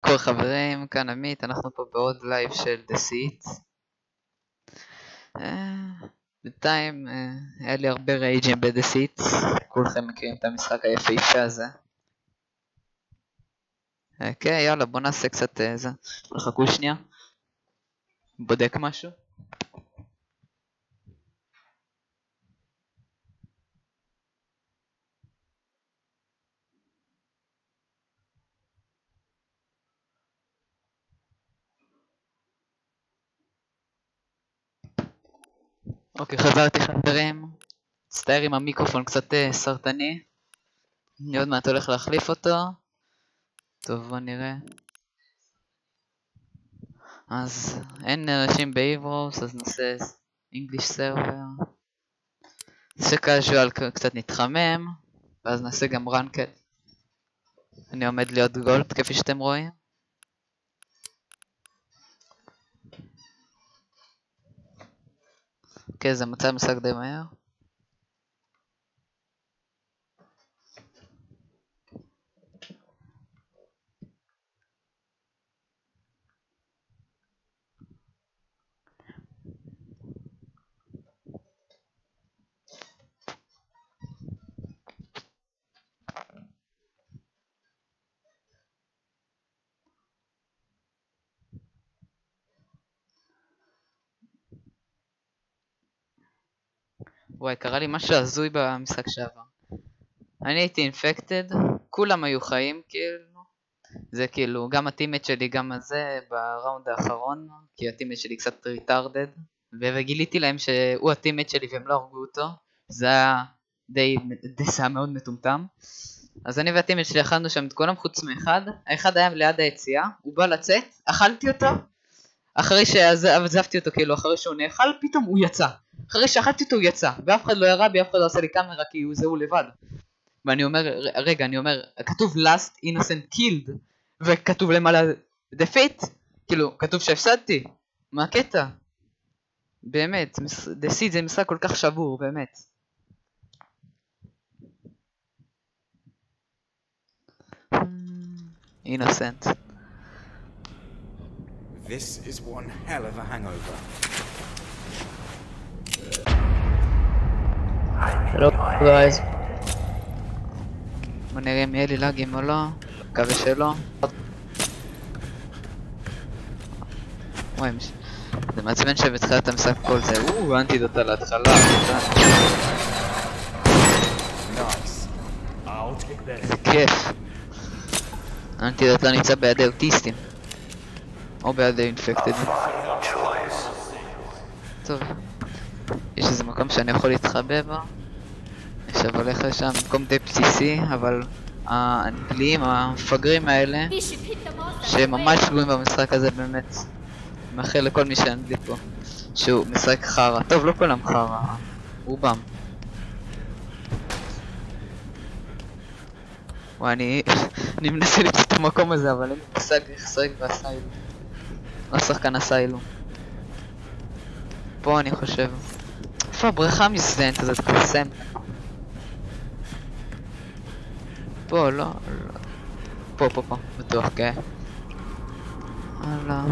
קורה חברים, כאן עמית, אנחנו פה בעוד לייב של Deceit. בינתיים היה לי הרבה רייג'ים ב-Deceit, כולכם מכירים את המשחק היפהפה הזה. אוקיי, יאללה בוא נעשה קצת זה, לחכו שנייה, בודק משהו. אוקיי, חזרתי חברים, מצטער עם המיקרופון קצת סרטני, אני עוד מעט הולך להחליף אותו. טוב, בוא נראה. אז אין אנשים באיברוס, אז נעשה English server. נעשה casual, קצת נתחמם, ואז נעשה גם ranked. אני עומד להיות גולד כפי שאתם רואים. אוקיי, זה מצא משחק די מהר. וואי, קרה לי משהו הזוי במשחק שעבר. אני הייתי אינפקטד, כולם היו חיים כאילו. זה כאילו, גם הטימט שלי, גם הזה, בראונד האחרון, כי הטימט שלי קצת ריטרדד. וגיליתי להם שהוא הטימט שלי והם לא הרגו אותו. זה היה די מאוד מטומטם. אז אני והטימט שלי אכלנו שם את כולם חוץ מאחד. האחד היה ליד היציאה, הוא בא לצאת, אכלתי אותו. אחרי שעזבתי אותו כאילו, אחרי שהוא נאכל, פתאום הוא יצא. אחרי שאכלתי אותו הוא יצא, ואף אחד לא ירה בי, אף אחד לא עשה לי קאמרה כי זהו לבד. ואני אומר, רגע, אני אומר, כתוב last innocent killed, וכתוב למעלה defeat, כאילו, כתוב שהפסדתי. מה הקטע? באמת, Deceit זה משחק כל כך שבור, באמת. innocent. This is one hell of a hangover. Hello guys. בוא נראה אם יהיה לי לאגים או לא, מקווה שלא. וואי, זה מעצבן שבתחילת המשחק כל זה, אנטידוט על ההתחלה. זה כיף. אנטידוט לא נמצא בידי אוטיסטים. או בידי אינפקטד. טוב. יש איזה מקום שאני יכול להתחבא בו. עכשיו הולך לשם מקום די בסיסי, אבל האנגלים, המפגרים האלה, שהם ממש שגויים במשחק הזה באמת. מאחל לכל מי שאנגלי פה, שהוא משחק חרא. טוב, לא כולם חרא, רובם. וואי, אני מנסה למצוא את המקום הזה, אבל אין לי מושג איך לשחק באסיילו. לא שחקן אסיילו. פה אני חושב. איפה הבריכה המזדיינת הזאת קוסם? פה, לא. פה, בטוח, כן. הלאה.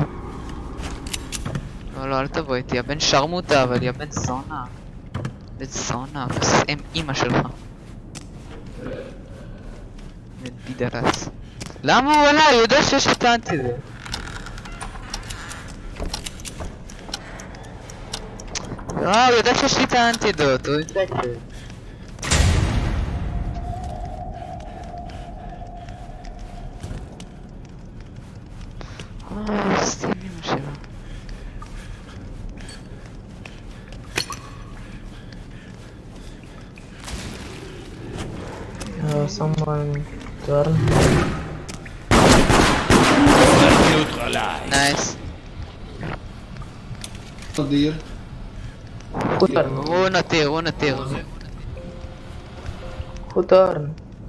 לא, אל תבוא איתי, הבן שרמוטה, אבל יא בן זונה. בן זונה, קוסם אמא שלך. בן בידרס. למה הוא עלה? הוא יודע שיש את האנטידוט. הוא יודע שיש לי את האנטידוט, הוא אינפקטד. סתים אמא שלו. Someone turn. Nice. Dear. Who turn? הוא נתיר. Who turn?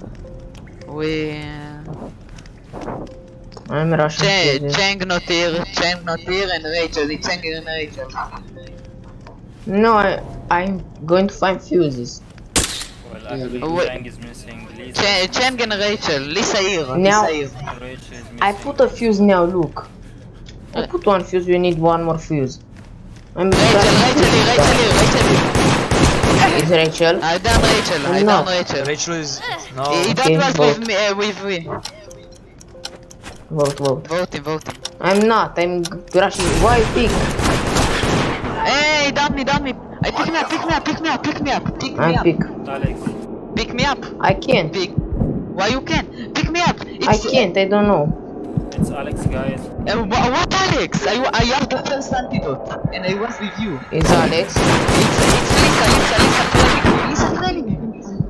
I'm Russian. Chang נתיר and Rachel. It's Chang and Rachel. No, I'm going to find fuses. Well, Actually, Wait. Chang is missing. Lisa. Chang and Rachel, Lisa here, Now- Lisa here. Rachel is missing. I put a fuse now, look. I put one fuse, we need one more fuse. I'm Rachel here. Is Rachel? I done Rachel, I No. done Rachel. Rachel is no. That Okay, was vote. with me, with me. Vote. Voting. I'm not, I'm rushing. Why pick? Hey, down me. I pick me up. I'm pick. Alex. Pick me up. I can't. Pick. Why you can't? Pick me up. I can't, I don't know. It's Alex, guys. What Alex? I have the first antidote, and I was with you. It's Alex. It's Lisa training me.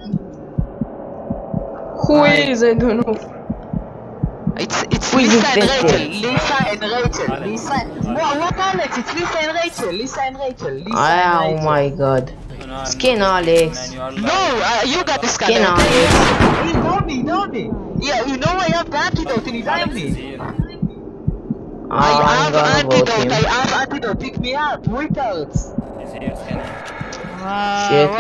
Who is? I don't know. It's Who is Lisa and infected? Rachel. Alex. Lisa. What Alex? It's Lisa and Rachel. Oh my god. No, I'm Skin not- Alex. Man, you are No, lying. you got the Skin scanner. Alex. He know me. Yeah, you know I have the antidote and he's Alex on is me. here. I I'm have gonna vote antidote. him. I have antidote. Pick me up. Retards. He's here, scanning. Shit.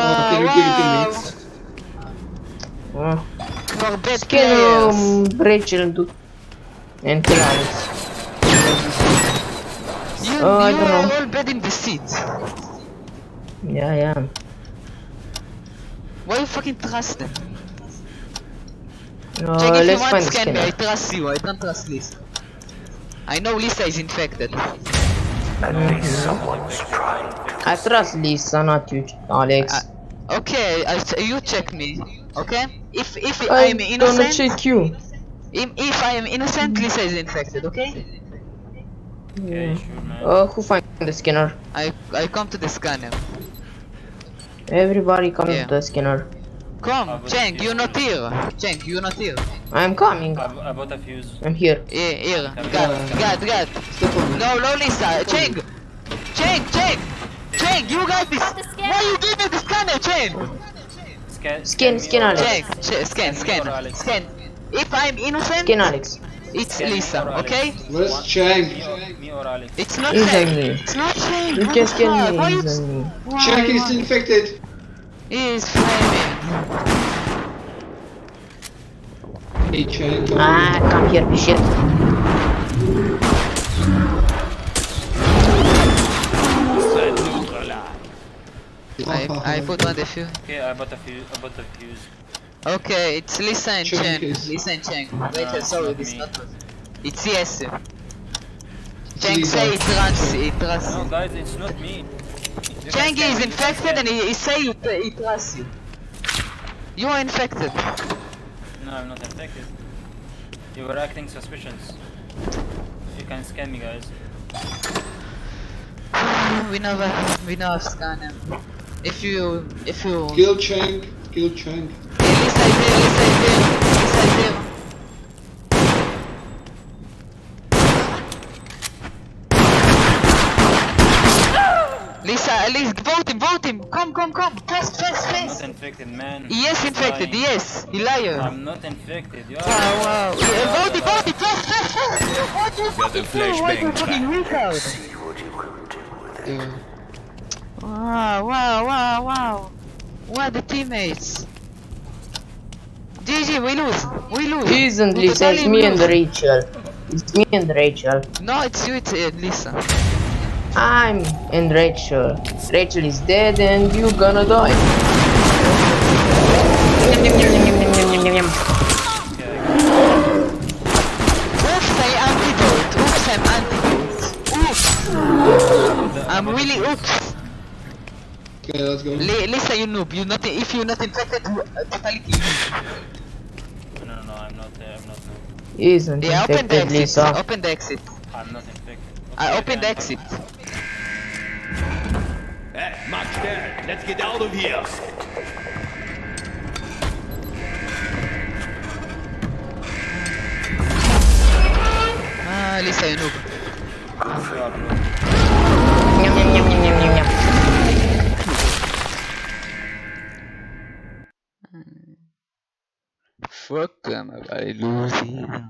For bad Skin players. Rachel do. And kill Alex. You I don't are know. all bad in the seat. Yeah, I am. Why you fucking trust them? No, Check if you let's want find the scan me. I scanner. trust you. I don't trust Lisa. I know Lisa is infected. I trust Lisa, not you, Alex. Okay, you check me. Okay? If I I'm am gonna innocent, check you. if I am innocent, Lisa is infected. Okay? Okay, sure, man. Who find the scanner? I come to the scanner. Everybody come Yeah. to the scanner. Come, Cheng, you're not here. Cheng, you're not here. I'm coming. I bought a fuse. I'm here. Here. God. No, Lisa. Cheng, you got this. Why you give me the scanner, Cheng? Scan Alex. Cheng, scan. If I'm innocent, Scan Alex. it's Lisa. Okay? Where's Chang? Me or Alex. It's not He's on Cheng. me. It's not Cheng. You can scan Why me. you? He's on me. Chang is infected. He's flaming. Hey Chang. Come here, shit. I put on the fuse. Okay, I bought a fuse. Okay, it's Lisa and Cheng Cheng. is- Lisa and Cheng. Wait, No, sorry, not it's me. not. It's yes. Cheng Lisa. say it trusts No, you. guys, it's not me. You Cheng can is scan, infected and he say he trusts you. You are infected. No, I'm not infected. You were acting suspicious. You can scan me, guys. We never scan him. If you Kill Chang. Kill Chang. Lisa is here. Lisa, vote him. Come. Fast. I'm not infected, man. Yes, infected. Lying. Yes, he liar. I'm not infected. You are. Wow. Yeah, vote him. Fast. What you fucking fucking retard? Yeah. Wow. What the teammates? GG, we lose. Isn't We Lisa, it's totally me and lose. Rachel. It's me and Rachel. No, it's you, it's Lisa. I'm and Rachel. Rachel is dead and you gonna die. Oops, I'm antidote. Oops. I'm really oops. Okay, let's go. Lisa, you noob. You not. If you're not infected, totally kill you. No, I'm not. Isn't Yeah, open the infected, exit. Lisa. Open the exit. I'm not infected. I open the exit. Mach schnell, let's get out of here. Lisa, you noob. You are blue. Nyam, nyam, nyam, nyam, nyam, nyam. Fuck them, I lose here.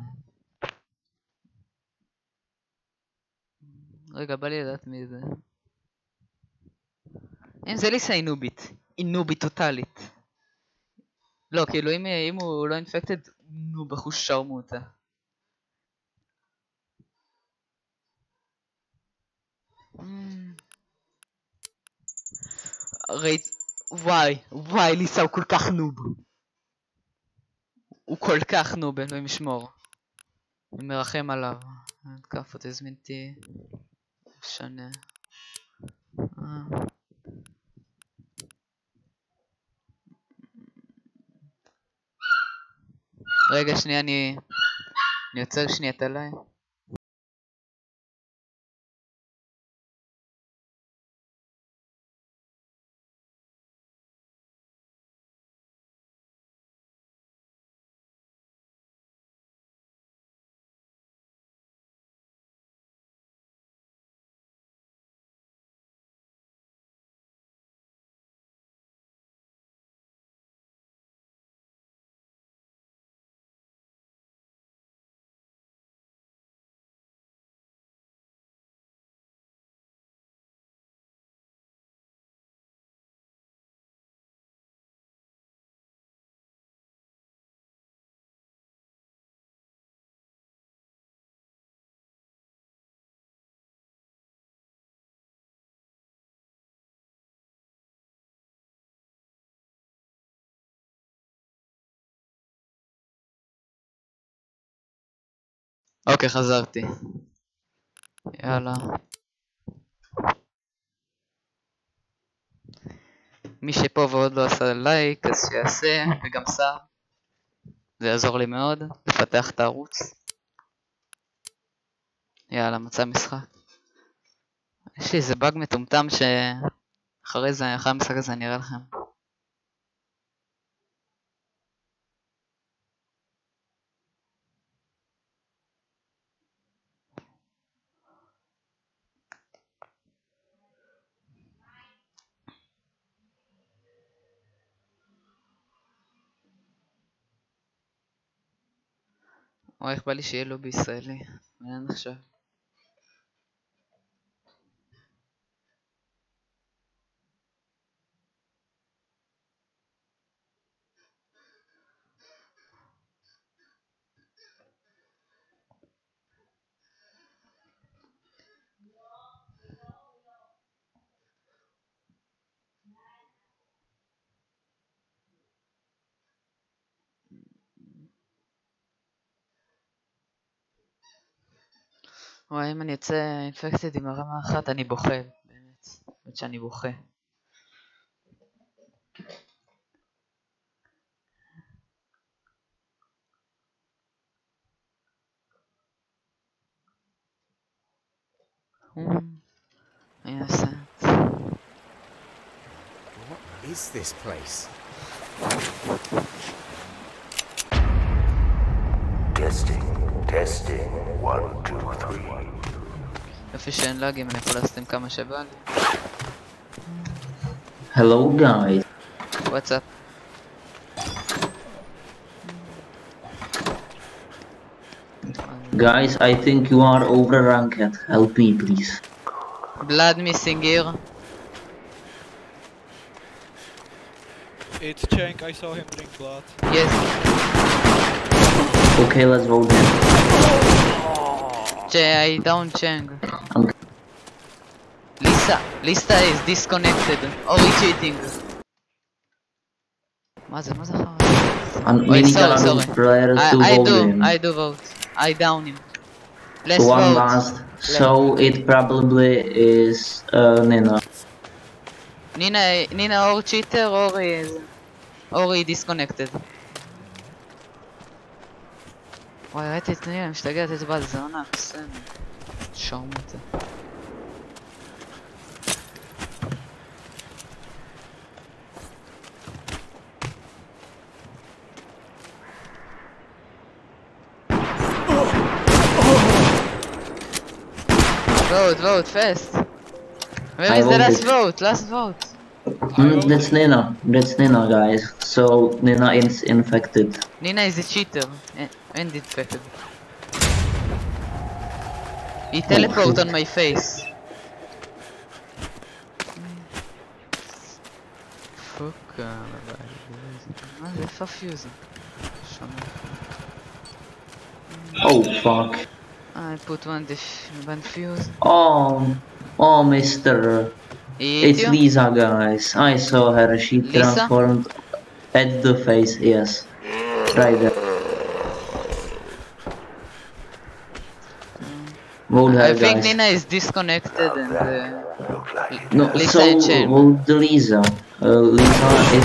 רגע, בא לי לדעת מי זה. אם זה ליסה היא נובית. היא נובית טוטאלית. לא, כאילו אם הוא לא אינפקטד, נו בחוש שרמוטה. ראית, וואי, ליסה הוא כל כך נוב. הוא כל כך נוב, אלוהים ישמור. אני מרחם עליו. תקף אותי, הזמינתי. שנה. רגע, שנייה, אני עוצר שנייה את עליי. אוקיי, חזרתי. יאללה. מי שפה ועוד לא עשה לייק, אז שיעשה, וגם סע. זה יעזור לי מאוד, לפתח את הערוץ. יאללה, מצא משחק. יש לי איזה באג מטומטם שאחרי המשחק הזה אני אראה לכם. וואי, איך בא לי שיהיה לו בישראלי. מעניין עכשיו. וואי, אם אני יוצא אינפקטד עם הרמה אחת, אני בוכה, באמת. באמת שאני בוכה. אני אעשה. What is this place? Testing, 1, 2, 3. יופי שאין לאגים, אני יכול לסתם כמה שבא לי. Hello guys. What's up? Guys, I think you are over ranked. Help me please. Blood missing here. It's Cenk, I saw him drink blood. Yes. Okay, let's vote him. I down Cheng. Okay. Lisa is disconnected. Or cheating. מה זה חרא? Sorry. I do vote. I down him. Let's One vote. last. So it probably is Nina. Nina or cheater or he disconnected. וואי, ראיתי את נינה, משתגעת את בת זונה, קסם. שרמוטה. Vote, fast. Where is the last vote? Last vote. That's Nina, guys. So Nina is infected. Nina is a cheater and infected. He teleport on my face. Fuck. מה זה? איפה הפיוז? שומע. Oh fuck. I put one fuse. Oh, Mister. It's you? Lisa, guys. I saw her. She Lisa? transformed at the face. Yes, right there. Vote her, I think guys. Nina is disconnected and Look like it. No, Lisa so and Chen. vote the Lisa. Lisa is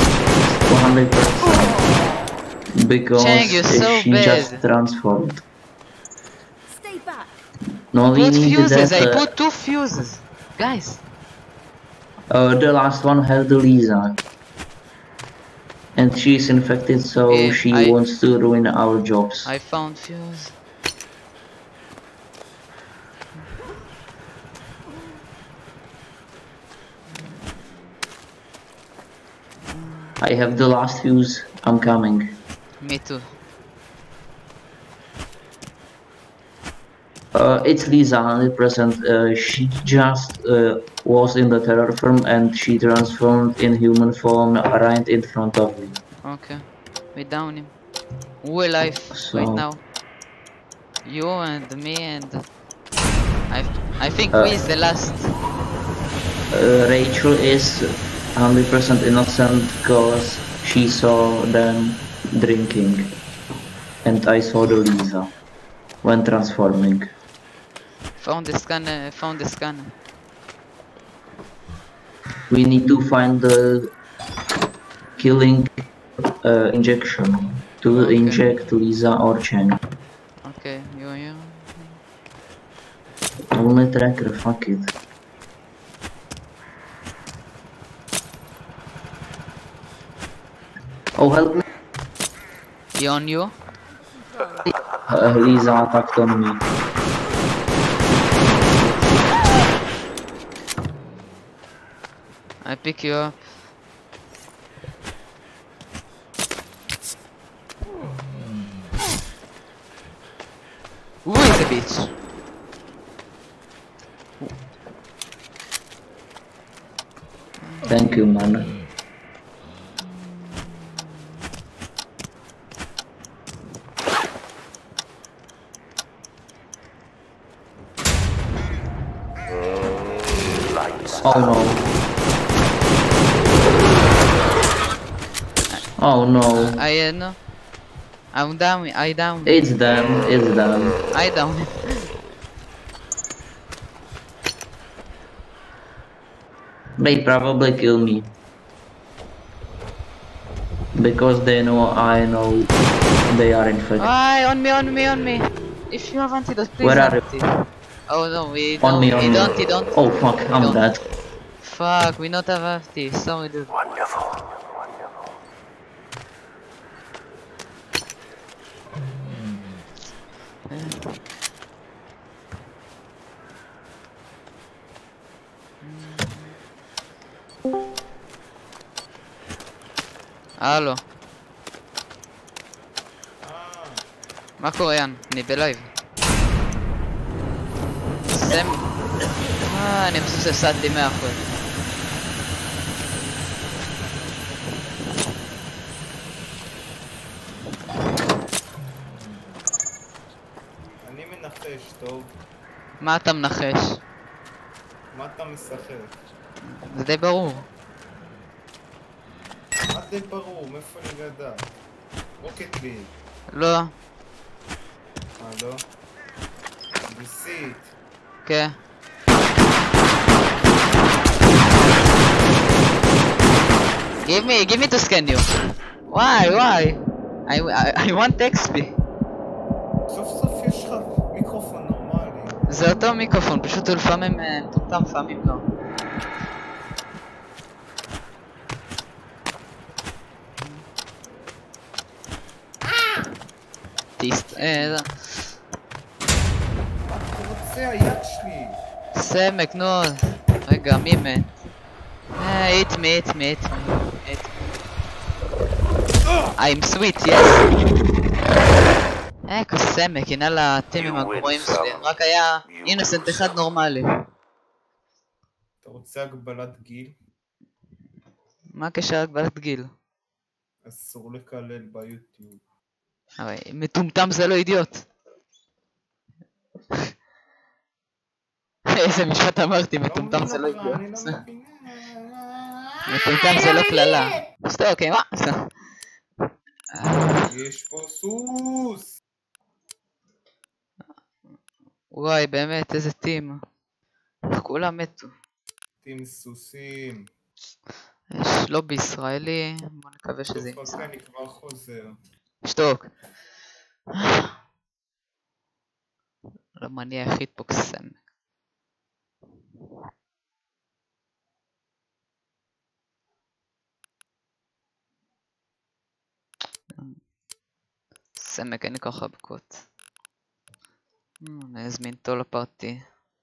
100% because Chang, you're so she just bad. transformed. Stay back. No, we Put need fuses, that. I put 2 fuses. Guys. The last one has the Lisa. And she's infected, so Yeah, she wants to ruin our jobs. I found fuse. I have the last fuse. I'm coming. Me too. It's Lisa, 100%. She just was in the terror form and she transformed in human form right in front of me. Okay. We down him. Who alive right So- now? You and me and... I think we is the last. Rachel is 100% innocent because she saw them drinking. And I saw the Lisa when transforming. Found the scanner. We need to find the killing injection to Okay. inject Lisa or Chen. Okay, you. Only tracker, fuck it. Oh, help me. He on you? Lisa attacked on me. I pick you up. Who is the bitch? Thank you, man. Oh no. Oh no. I no. I'm down. I down. It's them. It's them. I down. They probably kill me. Because they know I know they are infected. Aye, on me. If you have antidote, please. Where are you? antidote. Oh no, we On don't. me, on we me. don't. We don't. Oh fuck, I'm don't. dead. Fuck, we not have FT. Sorry, dude. Wonderful. הלו. מה קורה יאן? אני בלייב. סם... אני חושב שהפסדתי 100%. אני מנחש, טוב. מה אתה מנחש? מה אתה משחק? זה די ברור. מה די ברור? מאיפה אני גדל? רוקט ליג. לא. לא? ניסית. כן. Give me to scan you. Why? I want XP. סוף סוף יש לך מיקרופון נורמלי. זה אותו מיקרופון, פשוט הוא לפעמים מטומטם, לפעמים לא. מה אתה רוצה? היד שלי. סמק, נו. רגע, מי מת? hit me. I'm sweet, yes. סמק, הנה לטימים הגרועים שלי. רק היה אינסנט אחד נורמלי. אתה רוצה הגבלת גיל? מה הקשר להגבלת גיל? אסור לקלל ביוטיוב. אבל מטומטם זה לא אידיוט. איזה משפט אמרתי, מטומטם זה לא אידיוט. מטומטם זה לא קללה. סתם, אוקיי, מה? יש פה סוס! וואי, באמת, איזה טים. כולם מתו. טים סוסים. יש לובי ישראלי, בוא נקווה שזה טוב, אוקיי, אני כבר חוזר. שתוק. למה אני היחיד פה קסם. סמק, אין לי ככה בקות. נזמין אותו לפרטי.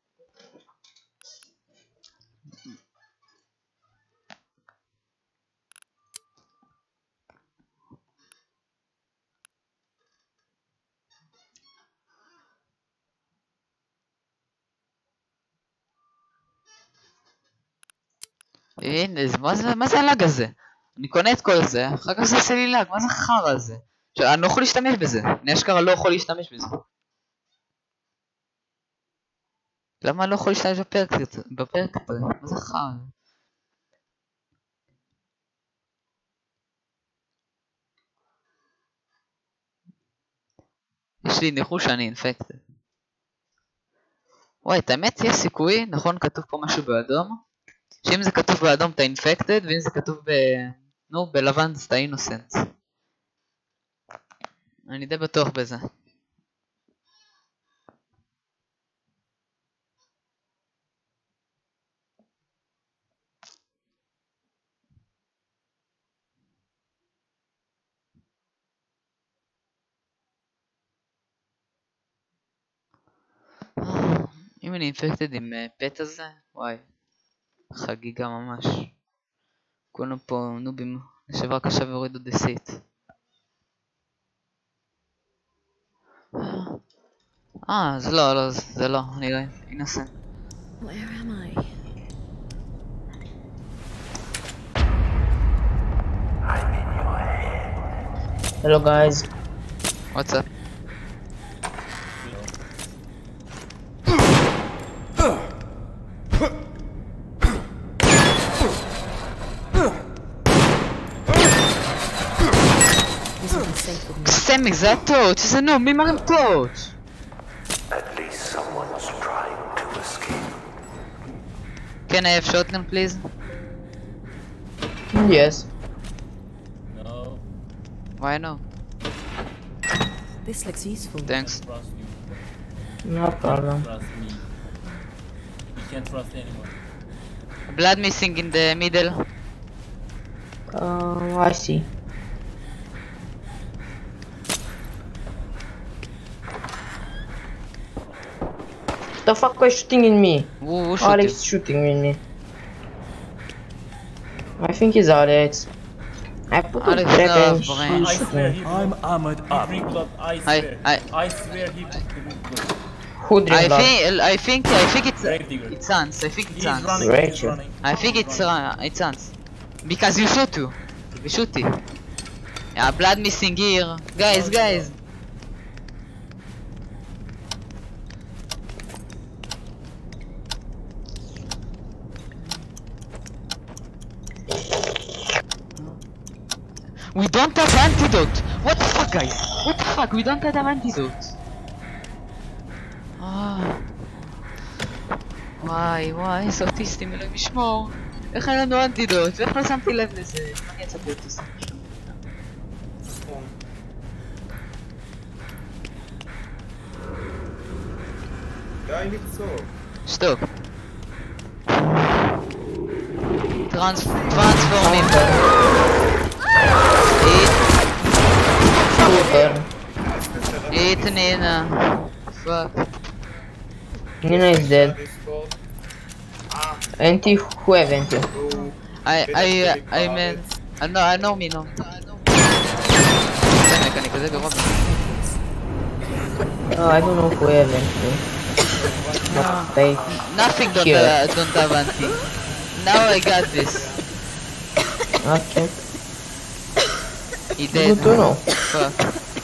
הנה, מה זה הלאג הזה? אני קונה את כל זה, אחר כך זה עושה לי לאג, מה זה חרא הזה? אני לא יכול להשתמש בזה, אני אשכרה לא יכול להשתמש בזה. למה אני לא יכול להשתמש בפרק? מה זה חרא? יש לי ניחוש שאני אינפקטד. וואי, את האמת יש סיכוי, נכון כתוב פה משהו באדום? שאם זה כתוב באדום אתה אינפקטד, ואם זה כתוב בלבן אתה אינוסנט. אני די בטוח בזה. אם אני אינפקטד עם פט הזה, וואי, חגיגה ממש. כולם פה נובים, נשב רק עכשיו והורידו דסיט. זה לא, זה לא, אני לא אנסה. Hello guys. What's up? סמק, זה הטוץ', איזה נו, מי מרים טוץ'? At least someone's trying to escape. Can I have shotgun, please? Yes. No. Why no? This looks useful. Thanks. Trust you. No problem. Trust me. You can't trust anyone. Blood missing in the middle. I see. The fuck is shooting in me? Who Alex shot shooting in me. I think it's Alex. I put a Alex, trap no, and brain. I swear he I'm armored up. drink blood. I swear he drink blood. who drink blood? I think Grave digger. it's Hans. I think it's He's Hans. running. He's Rachel. running. I think it's Hans. Because you shoot too. You shoot it. Yeah, blood missing here. Guys. We don't have antidote. What the fuck, guys? What the fuck? We don't have antidote. וואי, איזה אוטיסטים, אלוהים ישמור. איך אין לנו אנטידוט? ואיך לא שמתי לב לזה? מה אני יצאתי אוטיסטים? די לצעוק. שתוק. טרנספורמים. Eat Nina. Fuck. Nina is dead. Anti, who have anti? I meant... I know me, no. אני כזה גרוע. I don't know who have anti. Nothing don't have anti. Now I got this. Okay. He dead. Good to know. Fuck.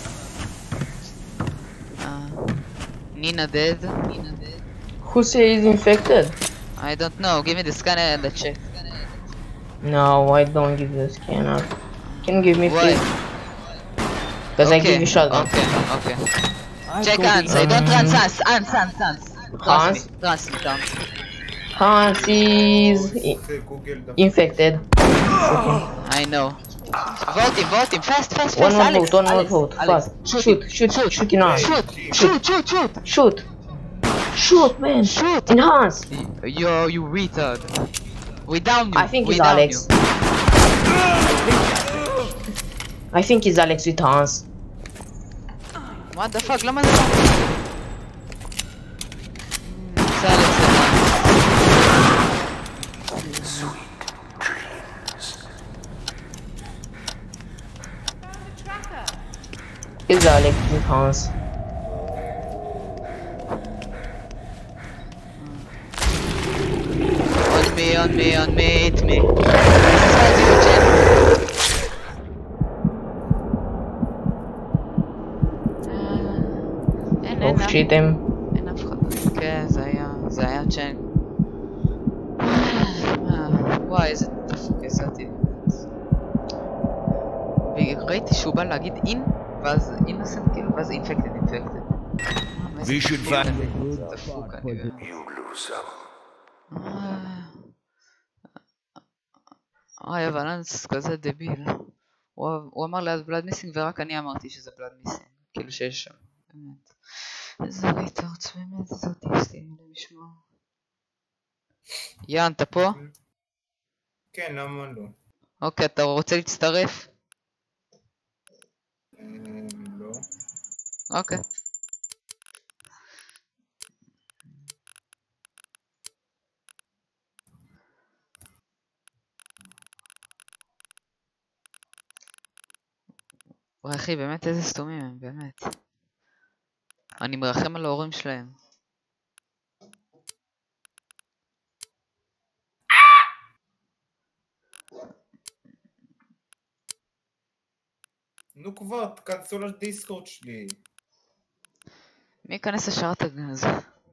Nina dead. Who say he's infected? I don't know. Give me the scanner and the check. No, I don't give you the scanner. Can you give me Why? please? Because I give you shotgun. Okay. Check Hans. I don't run Hans. Hans? Trust me. Hans is infected. I know. Vote him. Fast. One more Alex. vote. Fast. Shoot in Hans. Shoot, man. In Hans. Yo, you retard. We down you. I think it's Alex. I think it's Alex with Hans. What the fuck? למה זה? זה Alex. It's Alex with Hans. On me, hit me. Oh shit him. אין אף אחד. כן, זה היה צ'אנג. וואי, איזה דפוק יצאתי. וראיתי שהוא בא להגיד אין, ואז אינוסנט כאילו, ואז אינפקטד. We should find דפוק אני. אוי, אבל אנס כזה דביל. הוא אמר ליד בלאד מיסינג ורק אני אמרתי שזה בלאד מיסינג. כאילו שיש שם. באמת. איזה ריטרץ, באמת, איזה אוטיסטים למשמע. יאן, אתה פה? כן, למה לא? אוקיי, אתה רוצה להצטרף? לא. אוקיי. וואי אחי, באמת איזה סתומים הם, באמת. אני מרחם על ההורים שלהם. נו כבר, תכנסו לדיסקורד שלי. מי ייכנס לשרת הזה?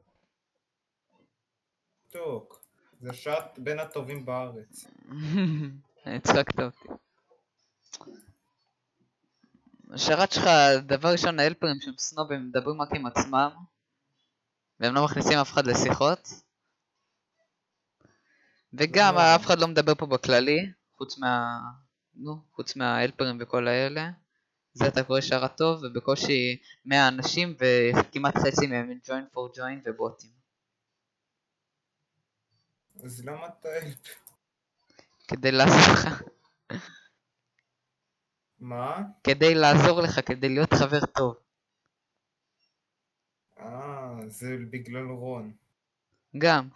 טוק. זה שרת בין הטובים בארץ. הצחקת אותי. השרת שלך, דבר ראשון, האלפרים שהם סנובים מדברים רק עם עצמם והם לא מכניסים אף אחד לשיחות וגם אף אחד לא מדבר פה בכללי חוץ מהאלפרים וכל האלה. זה אתה קורא שרת טוב ובקושי 100 אנשים וכמעט חצי מהם join for join ובוטים. אז למה אתה אלפ? כדי לעזור לך. מה? כדי לעזור לך, כדי להיות חבר טוב. זה בגלל רון. גם.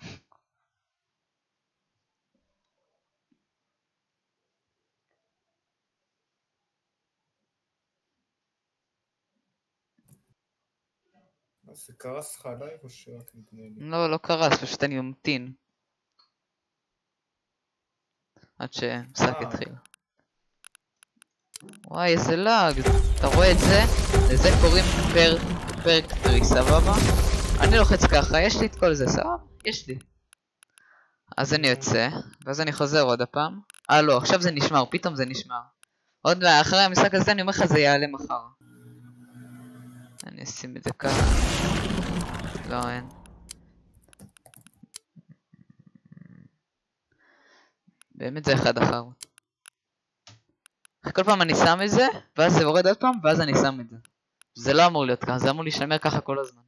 זה קרס לך עליי או שרק נתנה לי? לא קרס, פשוט אני ממתין. עד שמשחק התחיל. וואי איזה לאג, אתה רואה את זה? לזה קוראים פרק-טרי, סבבה? אני לוחץ ככה, יש לי את כל זה, סבבה? יש לי. אז אני יוצא, ואז אני חוזר עוד הפעם. לא, עכשיו זה נשמר, פתאום זה נשמר. עוד אחרי המשחק הזה אני אומר לך זה יעלה מחר. אני אשים את זה ככה. לא, אין. באמת זה אחד אחרון. כל פעם אני שם את זה, ואז זה יורד עוד פעם, ואז אני שם את זה. זה לא אמור להיות ככה, זה אמור להישמר ככה כל הזמן.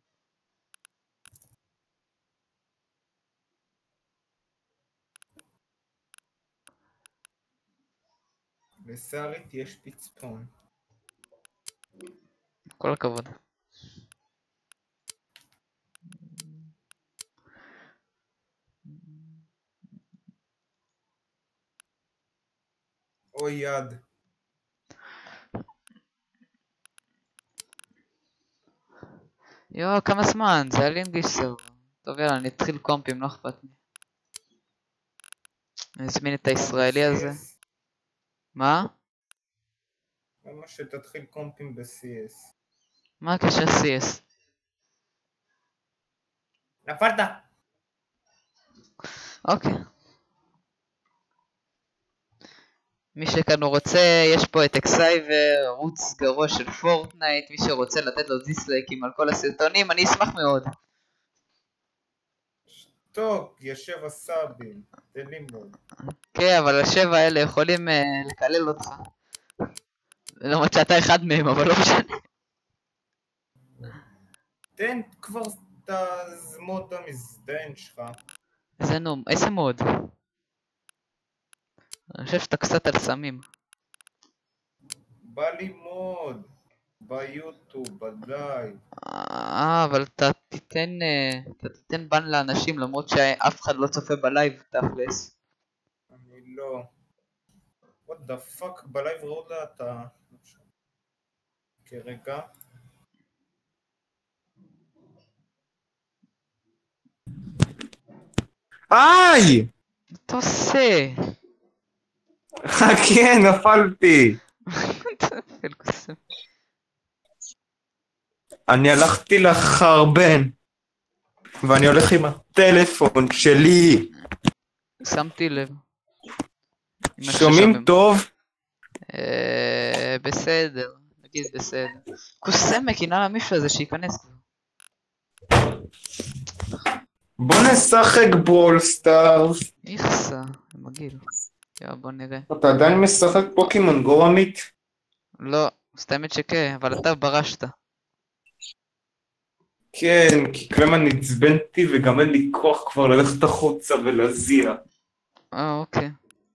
לסארית יש פצפון. כל הכבוד. אוי יד. יואו, כמה זמן, זה היה לי אינגיש סרבר. טוב יאללה, אני אתחיל קומפים, לא אכפת לי. אני אזמין את הישראלי הזה. מה? למה שתתחיל קומפים ב-CS? מה הקשר CS? נפלת! אוקיי. מי שכאן רוצה, יש פה את אקסייבר, ערוץ גרוע של פורטנייט, מי שרוצה לתת לו דיסלייקים על כל הסרטונים, אני אשמח מאוד. טוב, ישב הסאבים, תן לי מוד. כן, אבל השבע האלה יכולים לקלל אותך. למרות שאתה אחד מהם, אבל לא משנה. תן כבר את המוד המזדיין שלך. איזה מוד? אני חושב שאתה קצת על סמים. בא לי מוד. ביוטיוב, בלייב. אבל אתה תיתן בן לאנשים למרות שאף אחד לא צופה בלייב תכלס. אני לא. what the fuck, בלייב ראו לה אתה... כרגע. היי! מה אתה עושה? כן, נפלתי. אני הלכתי לחרבן ואני הולך עם הטלפון שלי. שמתי לב. שומעים טוב? בסדר, נגיד בסדר. קוסמק, הנה למישהו הזה שייכנס כבר. בוא נשחק ברול סטארס. יחסה, מגעיל. בוא נראה. אתה עדיין משחק פוקימון גו עמית? לא, סתמת שכן, אבל אתה ברשת. כן, כי קלמן נצבנתי וגם אין לי כוח כבר ללכת החוצה ולהזיע. אוקיי.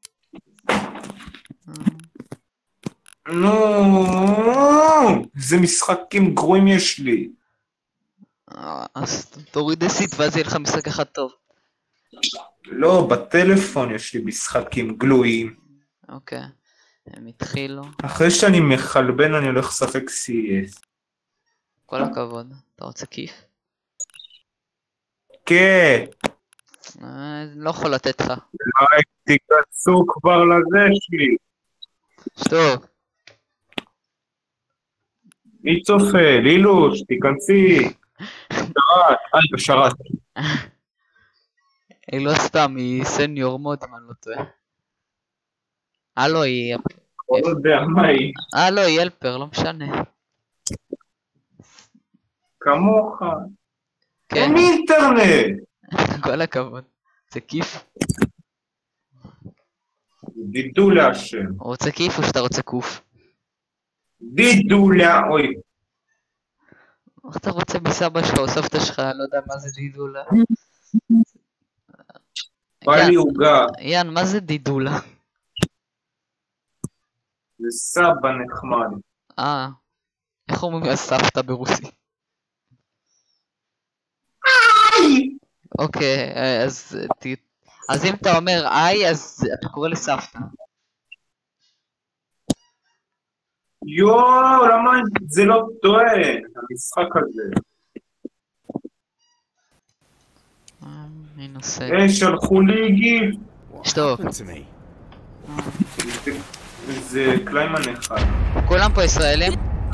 נו, איזה משחקים גרועים יש לי. אז תוריד אסיט ואז יהיה לך משחק אחד טוב. לא, בטלפון יש לי משחקים גלויים. אוקיי, הם התחילו. אחרי שאני מחלבן אני הולך לשחק CS. כל הכבוד, אתה רוצה כיף? כן. לא יכול לתת לך. תיכנסו כבר לזה שלי. שטוב. מי צופה? לילוש, תיכנסי. שרת, בשרת. היא לא סתם, היא סניור מוד אם אני לא טועה. הלו, היא... לא יודע מה היא. הלו, היא אלפר, לא משנה. כמוך. כן. אין לי אינטרנט. כל הכבוד. זה כיף. דידולה השם. רוצה כיף או שאתה רוצה קוף? דידולה, אוי. איך אתה רוצה בסבא שלך או סבתא שלך, לא יודע מה זה דידולה. בא לי עוגה. יאן, מה זה דידולה? זה סבא נחמד. איך אומרים הסבתא ברוסי? אוקיי, אז אם אתה אומר איי, אז אתה קורא לסבתא. יואו, למה זה לא טועה, המשחק הזה. מי נושא? שלחו לי גיב. שטוב. זה קליימן אחד. כולם פה ישראלים?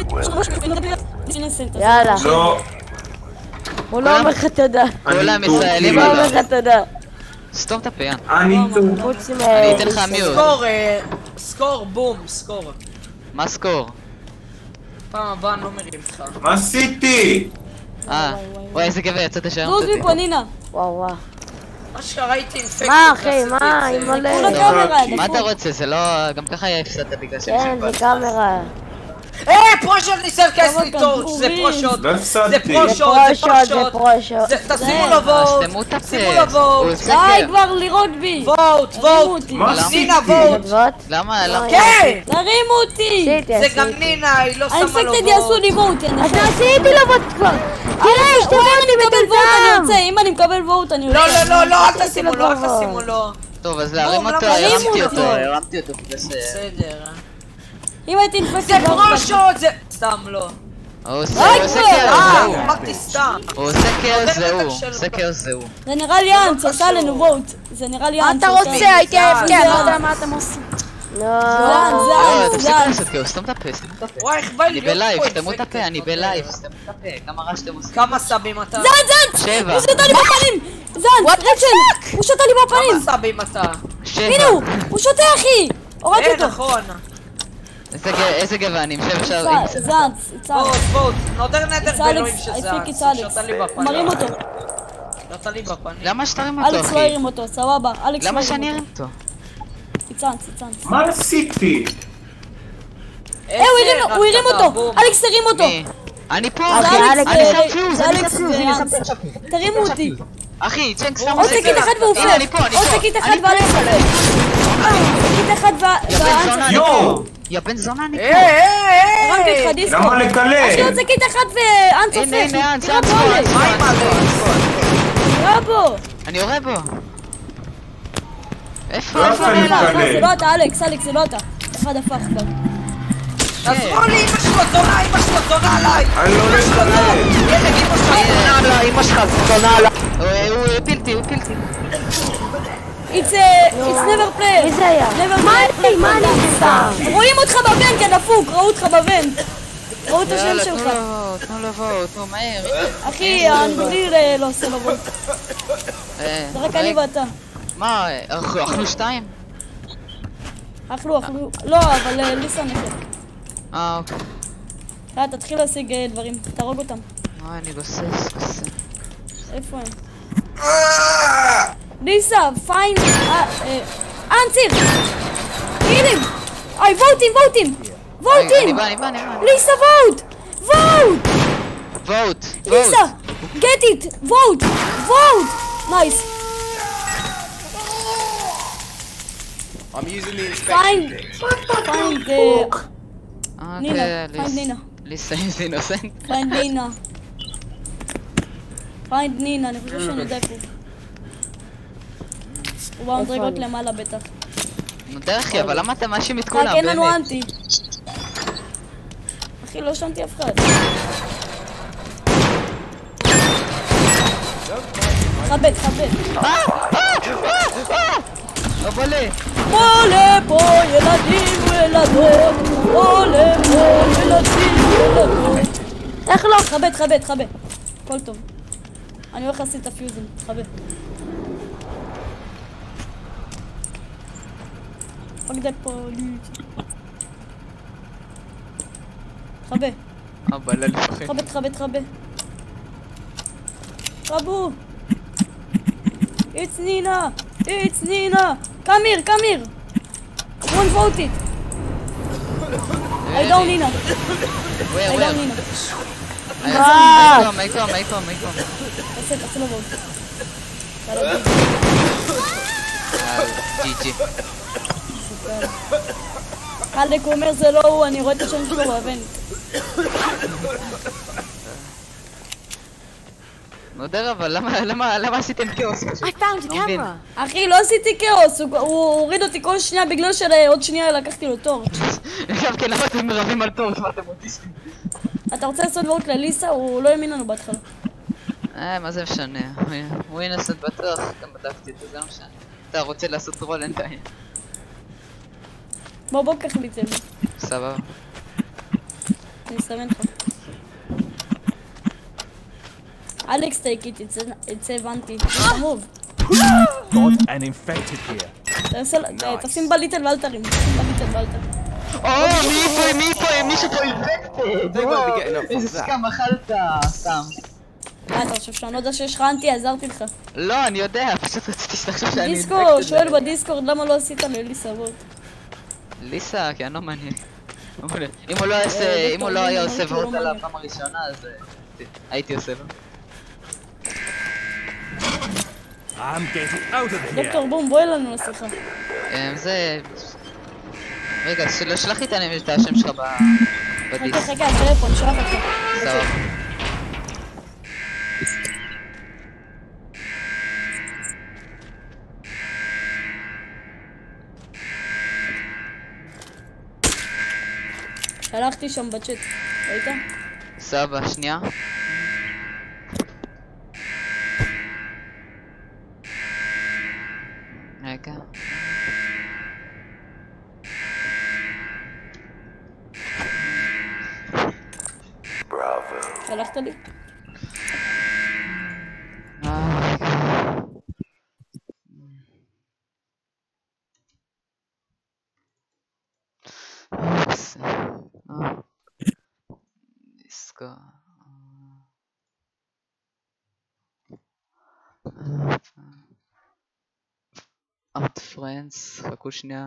יאללה. לא. הוא לא אומר לך תודה. כולם ישראלים? הוא לא אומר לך תודה. סתום את הפיין. אני אתן לך מיוט. סקור, בום, סקור. מה סקור? פעם הבאה אני לא מרים לך. מה עשיתי? וואי איזה גבר, יצאת שם. זוז מפה נינה. וואו. מה שראיתי אינפקטד. מה אחי, מה? עם מלא. מה אתה רוצה? זה לא... גם ככה היה הפסדת בגלל שהם כן, זה קאמרה. פרושות ניסל קסלי טורץ', זה פרושות. לא הפסדתי. זה פרושות. תשימו לו וואט. שתמו את הפה. שימו לו וואט. די כבר לירות בי. וואט. מה נינה וואט. למה? כן! תרימו אותי. זה גם נינה, היא לא שמה לו האינפקטד יעשו לי וואט. אז עשיתי לו וואט כבר. תראה, אני מקבל וואט אני יוצא. אם אני מקבל וואט אני יוצא. לא, אל תשימו לו. טוב, אז להרים אותו, הרמתי אותו. בסדר. אם הייתי אינפקטד... זה פרושות! זה... סתם לא. הוא עושה כאוס, אמרתי סתם. הוא עושה כאוס זהו. זה נראה לי אנץ, עושה לנו וואט. זה נראה לי אנץ. מה אתה רוצה? הייתי AFK, לא יודע מה אתם עושים. תפסיקו לעשות כאוס, סתום את הפה, סתום את הפה. וואי, איך בא לי אני להיות בלייב, פה סתמו את אינפקטד. הפה, אני בלייב, סתמו את הפה, כמה רעש אתם עושים. כמה סאבים אתה? זן! 7. הוא שותה לי בפנים! זן! רצ'ל! הוא שותה לי בפנים! כמה סאבים אתה? 7. הנה הוא שותה אחי! הורדתי אותו! נכון. איזה גוונים, 7 זן! בואו, נודר נדר באלוהים I שזה think it's אלכס. שותה לי בפנים. מרים אותו. שותה לי בפנים. למה שתרים אותו, אלכס לא אחי? הרים אותו, סבבה. אלכס לא למה הרים שאני אותו. ארים אותו? צאנץ. מה עשיתי? הוא הרים אותו! אלכס הרים אותו! אני פה, זה אחי, אלכס, אני זה שם פיוז, אני שם אלכס פיוז, אני שם ואנס. פיוז. תרימו אותי! אחי, צ'נק, שם עוד שקית אחת והוא הנה, אני פלט! פה, אני עוד פה. שקית אחת ואלכס פלט! שקית אחת ואנס. יואו! יא בן זונה, אני פה. הרמתי אותך דיסקו. למה לקלל? יש לי עוד שקית אחת ואנס הופך. הנה, אנס, תראה אנס בו פה, אלכס. מה עם תראה בו. אני יורה בו. איפה? לא איפה יפה נעלם? לקלל. זה לא אתה אלכס, זה לא אתה. אחד הפך כבר. תעזרו לי, אמא שלו זונה עליי! אני לא לקלל. ילד, אמא שלו זונה עליי! אמא שלך זונה עליי. הוא הפיל אותי. It's never play. איזה היה? מה אני עושה? רואים אותך בבן, כן דפוק, ראו אותך בבן. ראו את השם שלך. תנו לבוא, תנו מהר. אחי, האנגליר לא עושה לו בוא. זה רק אני ואתה. מה, אכלו 2? אכלו. לא, אבל ליסה נכד. אוקיי. תתחיל להשיג דברים, תהרוג אותם. אני גוסס. איפה הם? ליסה, פיין... אנציר! קילים! אוי, ווטים! אני בא. ליסה, ווט! ליסה, get it! ווט! נייס! I'm using the inspection. Find נינה, find נינה. ליסה is innocent. find נינה, אני חושב שאני יודע איפה. הוא במדרגות למעלה בטח. נו דרכי, אבל למה אתה מאשים את כולם? רק אין לנו אנטי. אחי, לא שמתי אף אחד. חבט. עולה פה ילדים וילדות. עולה פה ילדים וילדות. איך לא? חבט. הכל טוב. אני הולך לעשות את הפיוזים. חבט. פאק דה פוליס. חבא. הבלה לפחד. חבא. חבו. It's Nina. Come here. One vote it. I don't Nina. Where? מקום. תעשה לו vote. GG. חלק אומר זה לא הוא, אני רואה את השם שלו באבן. נודר, אבל למה עשיתם כאוס? אחי, לא עשיתי כאוס, הוא הוריד אותי כל שנייה בגלל שעוד שנייה לקחתי לו טורץ'. עכשיו כן, למה אתם מרבים על טורץ'? מה אתם אוטיסטים? אתה רוצה לעשות vote לליסה? הוא לא האמין לנו בהתחלה. מה זה משנה? הוא ינסות בטוח, גם בדקתי את זה, זה לא משנה. אתה רוצה לעשות רול, אין בעיה. בוא קח לי צבע. סבבה. אני אסמן לך. אלכס take it, את זה הבנתי. מוב. Got an infected here. תשים בליטל ואל תרים. מישהו פה אינפקטד! איזה סכם אכלת, סתם. אתה חושב שאני לא יודע שיש לך אנטי, עזרתי לך. לא, אני יודע, פשוט רציתי שתחשוב שאני אינפקטד. דיסקו, שואל בדיסקורד למה לא עשית לליסה vote. ליסה, כי אני לא מעניין. אם הוא לא היה עושה vote על הפעם הראשונה, אז הייתי עושה לו. דוקטור בום, בואי לנו לשיחה. זה... רגע, שלח לי את השם שלך בדיסק. חכה, הטלפון, שלח אותך. סבבה. שלחתי שם בצ'אט, ראית? סבבה, שנייה. רגע. סלחת לי? Out friends, חכו שנייה.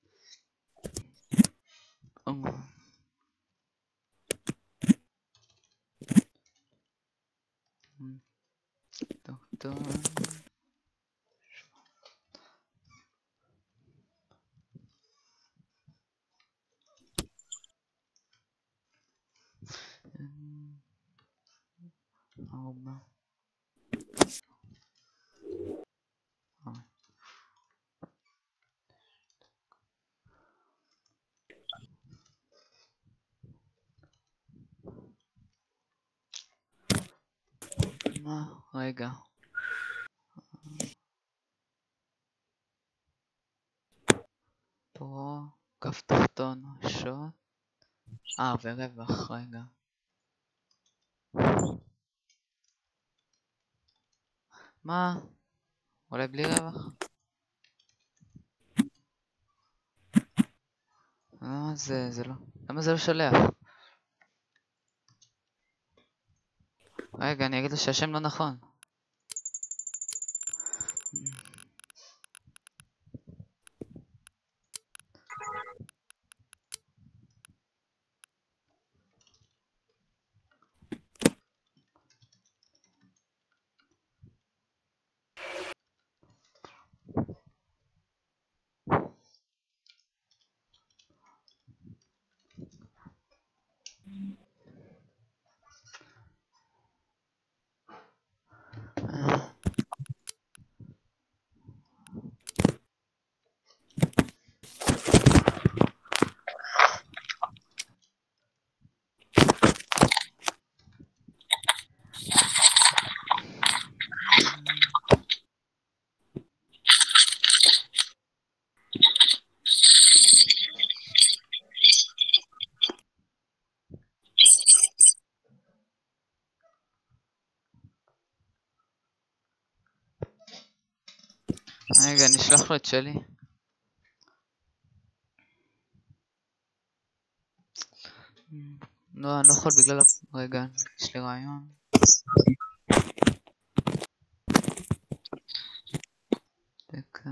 דוקטור. רגע. פה כף תחתון שוט. ורווח, רגע. מה? אולי בלי רווח? זה לא. למה זה לא שולח? רגע, אני אגיד לו שהשם לא נכון. רגע, נשלח לו את שלי. לא, אני לא יכול בגלל... רגע, יש לי רעיון. דקה.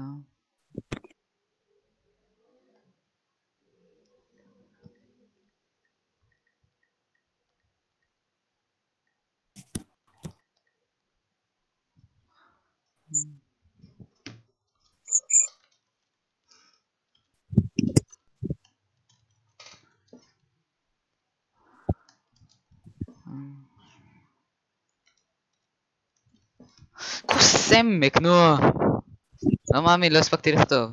סמק, נו. לא מאמין, לא הספקתי לכתוב.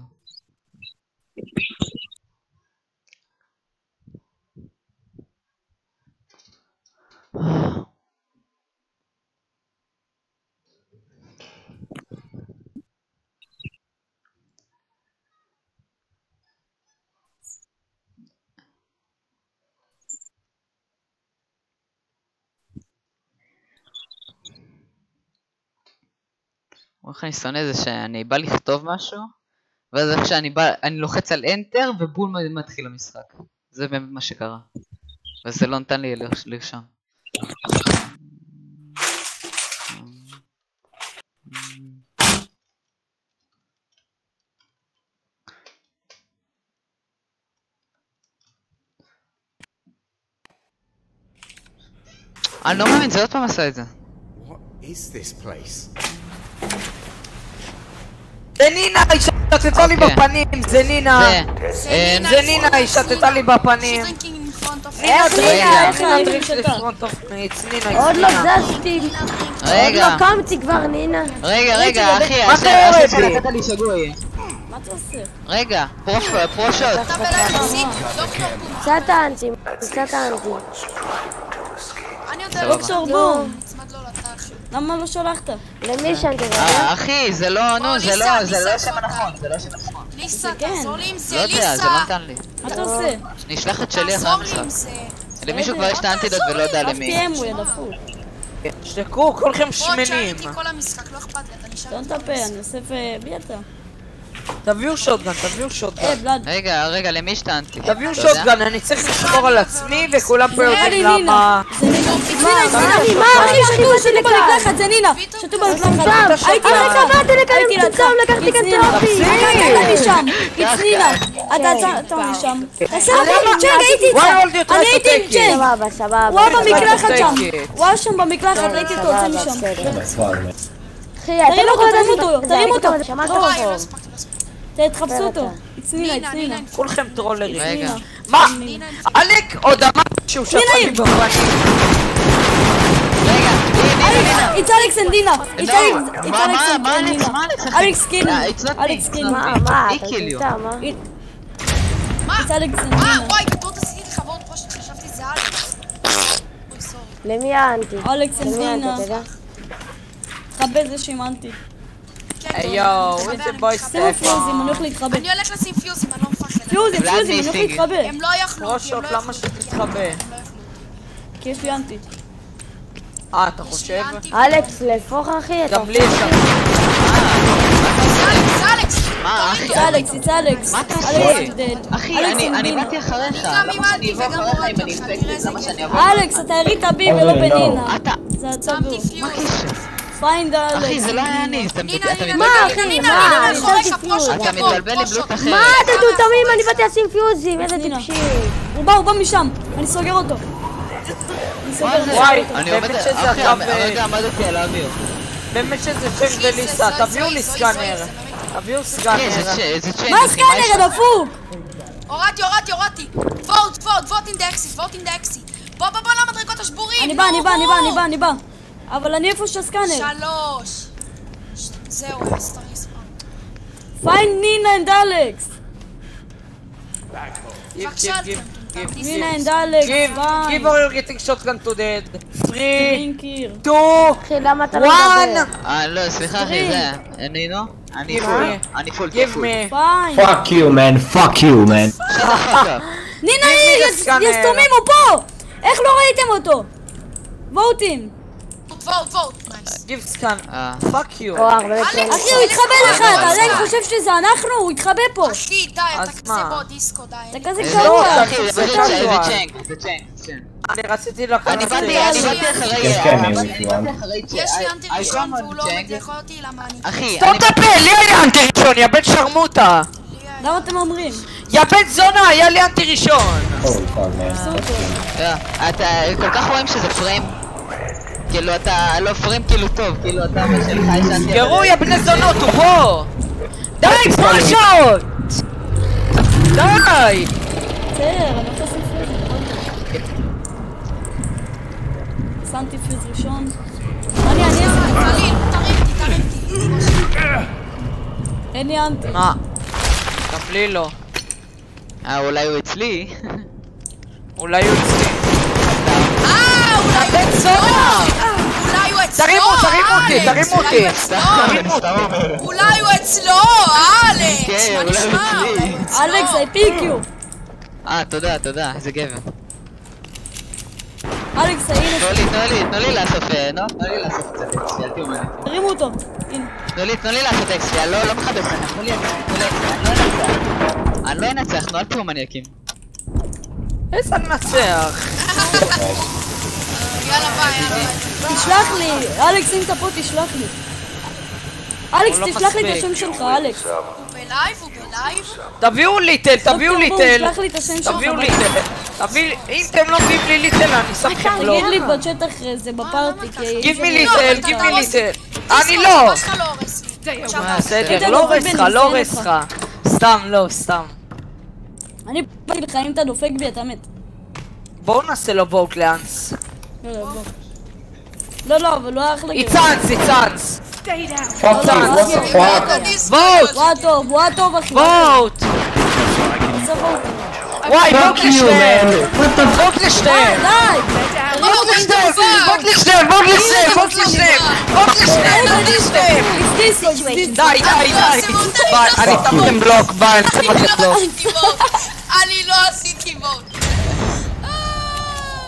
איך אני שונא זה שאני בא לכתוב משהו ואז איך שאני בא, אני לוחץ על Enter ובול מתחיל המשחק. זה באמת מה שקרה וזה לא נתן לי לרשם. אני לא מאמין, זה עוד פעם עשה את זה. What is this place? זה נינה, היא שתתה לי בפנים, זה נינה. זה נינה, היא שתתה לי בפנים. איך נינה? עוד לא זזתי. עוד לא קמתי כבר, נינה. רגע, אחי, מה קורה בי? מה אתה עושה? רגע, פרושות. קצת האנטי. דוקטור בום. למה לא שלחת? למי שאני רואה? אחי, זה לא, נו, זה לא שם הנכון, זה לא שם הנכון. ליסה, תעזור לי עם זה, לא יודע, זה לא נתן לי. מה אתה עושה? נשלח את שלי אחרי המשחק. למישהו כבר יש את האנטידוט ולא יודע למי. אף הוא ידפוק. שתקו, כולכם שמנים. שאלתי כל המשחק, לא אכפת לי, אתה נשאר... תן את הפה, אני אוסף... בי אתה. תביאו שוטגן, תביאו שוטגן. בלאד. רגע, למי יש את האנטידוט? תביאו שוטגן, אני צריך לשמור על עצמי וכולם פה יודעים למה... זה נינה, אחי, שתו במקלחת, זה נינה. שתו במקלחת. הייתי לידה. לקחתי כאן טרופי. אתה משם. it's נינה. אתה משם. תעשה אותי, צ'ק, אני הייתי עם צ'ק. סבבה, סבבה. הוא היה במקלחת שם. הוא היה שם במקלחת, ראיתי אותו, יוצא משם. אחי, אתה לא תרים אותו. שמעת? תחפשו אותו. it's נינה. כולכם טרולרים. רגע. מה? אלק עוד אמר שהוא שפט לי בפנים. it's Alex and Dina. it's Alex and Dina. Alex skin. Alex skin. מה? it's Alex and Dina. וואי, בטעות עשיתי לך ועוד פה שחשבתי זה אלכס. אוי, סורי. למי האנטי? Alex and למי האנטי, Dina. אתה יודע? תחבא זה שהאמנתי. יואו, איזה בוי שימו סטפן. פיוזים, אני הולך להתחבא. אני הולך לשים פיוזים, אני לא מפחד. פיוזים, אני הולך להתחבא. הם לא יכלו. רושות, למה שתתחבא? כי יש לי אנטי. אתה חושב? אלכס, לפוך אחי, אתה... גם לי יש שם. זה אלכס! מה אחי? it's Alex. מה אתה עושה? אחי, אני באתי אחריך. למה שאני אבוא אחריך אם אני אינפקטד? למה שאני אבוא? אלכס, אתה ירית בי ולא בנינה. אתה... זה הצבור. שמתי פיוז. פיינד אלכס. אחי, זה לא היה אני. אתה מתבלבל נינה, מאחוריך, פרוש, אתה מתבלבל לי בלוט אחרת. מה אתם דותמים? אני באתי לשים פיוזים, איזה טיפשים. הוא בא משם. אני סוגר אותו. וואי, אני עומד... באמת שזה אחי, אתה הרגע עמדתי על האוויר. באמת שזה צ'ק וליסה, תביאו לי סקאנר. תביאו סקאנר. זה צ'יינג. מה סקאנר הדפוק? הורדתי. vote in the exit. בוא למדרגות השבורים. אני בא. אבל אני איפה שהסקאנר. 3. זהו, סטריס. פיינד נינה and אלכס. בבקשה, נינה and אלכס. Give or you're getting shotgun to dead. 3, 2, אחי, למה אתה לא 1. לא, סליחה אחי, זה... אני פול. Give me. פיינד. Fuck you, man. Fuck you, man. נינה, יסתומים, הוא פה! איך לא ראיתם אותו? ווטים. vote. Give scan. Fuck you. אחי, הוא התחבא לך, אתה עדיין חושב שזה אנחנו? הוא התחבא פה. אחי, די, אתה כזה בו דיסקו, די. אתה כזה גרוע. זה צ'יינג. אני רציתי לקחת... אני באתי אחרי... יש לי אנטי ראשון והוא לא עומד לאכול אותי, למה אני... אחי, סתום את הפה, לי היה לי אנטי ראשון, יא בן שרמוטה. למה אתם אומרים? יא בן זונה, היה לי אנטי ראשון. אתה כל כך רואים שזה פריים. כאילו אתה לא פריים כאילו טוב, כאילו אתה משלך ישנתי... סגרו יא בני זונות, הוא פה! די, פרשות! די! בסדר, אני לא חושב פיוז. שמתי פיוז ראשון. אני קליל, תרים אותי. אין לי אנטי. מה? גם לי לא. אולי הוא אצלי? אולי הוא אצלי. אולי הוא אצלו! תרימו אותי! אולי הוא אצלו, אלכס! מה נשמע? אלכס, I pick you! תודה, איזה גבר. אלכס, הנה. תנו לי לאסוף, קצת אקסי, אל תהיו מלא. תרימו אותו, הנה. תנו לי לעשות אקסי, אני לא מחבק אותך, תנו לי אני לא אנצח, אל תהיו מניאקים. איזה נצח? יאללה ביי. תשלח לי, אלכס, אם אתה פה תשלח לי. אלכס, תשלח לי את השם שלך, אלכס. הוא בלייב? תביאו ליטל. תשלח לי את השם שלך. תביאו ליטל. אם אתם לא מביאים לי ליטל, אני שם לכם לא. תגיד לי בצ'אט אחרי זה, בפארטי, כי... גיב מי ליטל. אני לא. בסדר, לא הורס לך. סתם. אני באתי לך, אם אתה דופק בי, אתה מת. בואו נעשה לו וואט לאנס. לא, אבל לא היה אחלה גבר. איצנס! וואט טוב אחי. וואט! וואי, וואט לשניהם! וואט לשניהם! די! אני שם לכם בלוק, ביי, אני שם לכם בלוק. אני לא עשיתי וואט.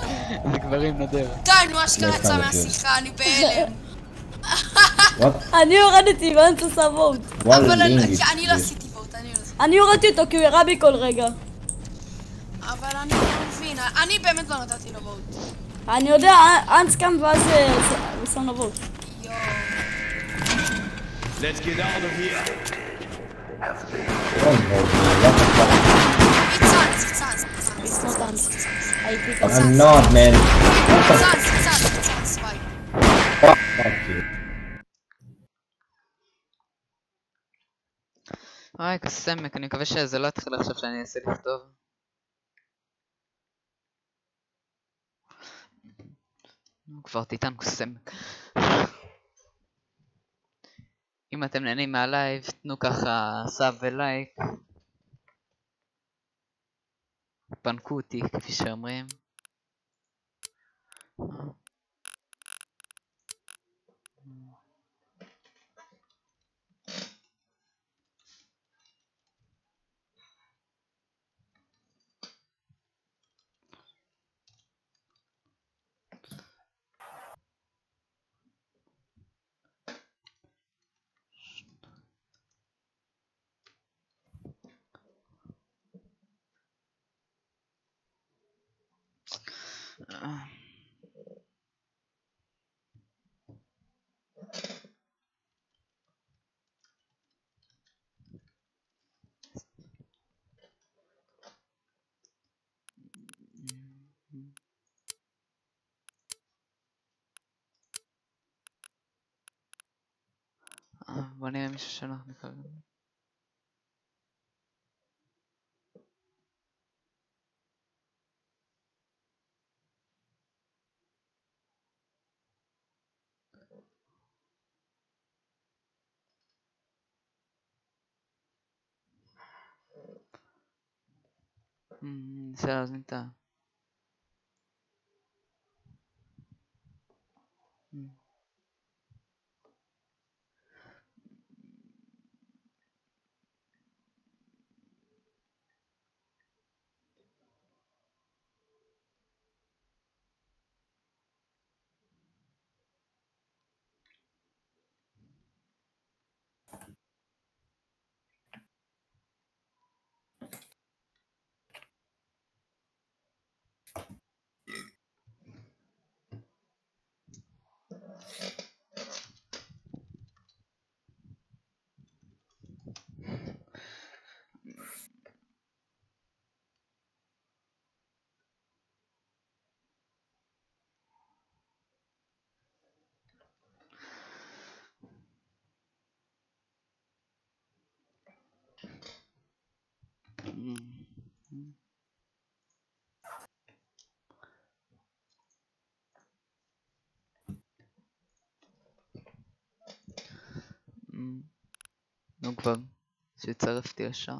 לגברים נדיר. די, נו, אשכרה יצא מהשיחה, אני בהלם. אני הורדתי ואנס עשה ווט. אבל אני לא עשיתי ווט, אני הורדתי אותו כי הוא הראה בי כל רגע. אבל אני לא מבין, אני באמת לא נתתי לו ווט. אני יודע, אנס קם ואז הוא שם לו ווט. Let's get out of here. It's not Ans. I'm not, man. It's Ans, why? Fuck you. אוי, קסמק, אני מקווה שזה לא יתחיל עכשיו שאני אעשה לכתוב. כבר תיתן קסמק. אם אתם נהנים מהלייב, תנו ככה סאב ולייק. פנקו אותי, כפי שאומרים. בוא נראה מישהו שאנחנו נקראים. ניסה להזמין את ה... נו כבר, שצרפתי ישר.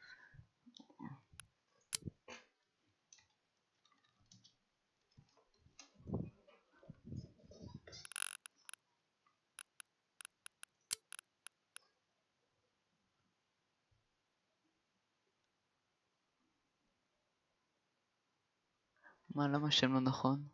מה, למה שם לא נכון?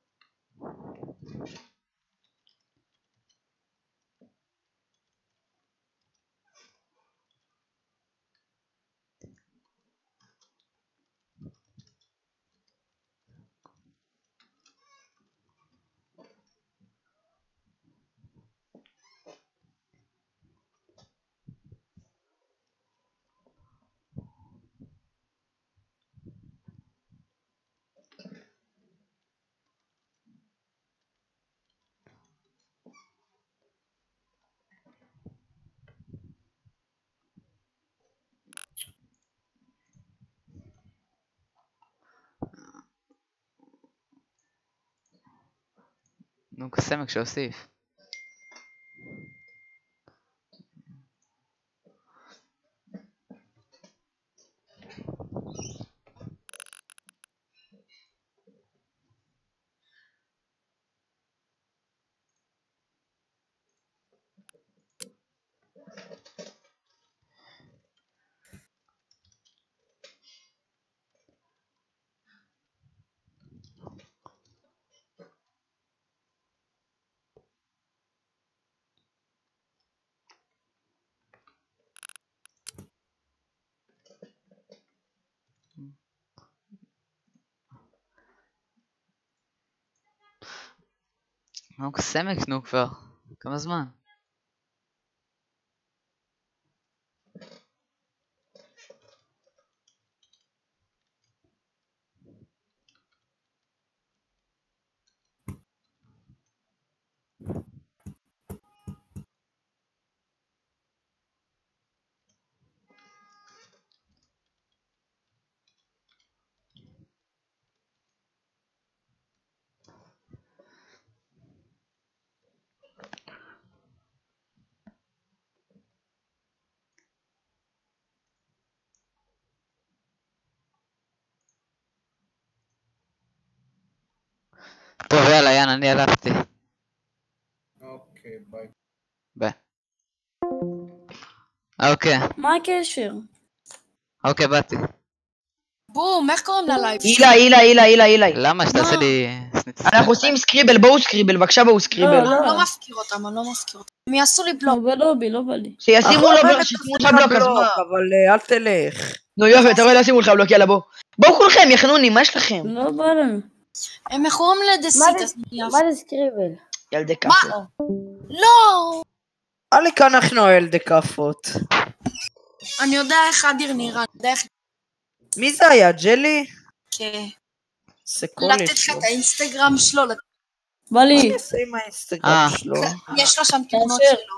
נו, קסמק שהוסיף. נו, סמק, נו כבר. כמה זמן? טוב, יאללה, יאן, אני הלכתי. אוקיי, ביי. ביי. אוקיי. מה הקשר? אוקיי, באתי. בום, איך קוראים ללייב? הילה. למה? שתעשה לי... אנחנו עושים סקריבל, בואו סקריבל, בבקשה בואו סקריבל. אני לא מפקיר אותם, הם יעשו לי בלוק. בלובי, לא בא לי. שישימו לו בלוק, שישימו לך בלוק, אז מה? אבל אל תלך. נו יופי, אתה רואה לא שימו לך בלוק, יאללה בוא. בואו כולכם, יחנונים, מה יש לכם? לא בא לנו. הם מכורים לדסית. מה זה סקריבל? ילדי כאפות. לא! אליק אנחנו ילדי כאפות. אני יודע איך אדיר נראה, אני יודע איך... מי זה היה, ג'לי? כן. סקולי לתת לך את האינסטגרם שלו. בא לי. מה אני אעשה עם האינסטגרם שלו? יש לו שם תמונות שלו.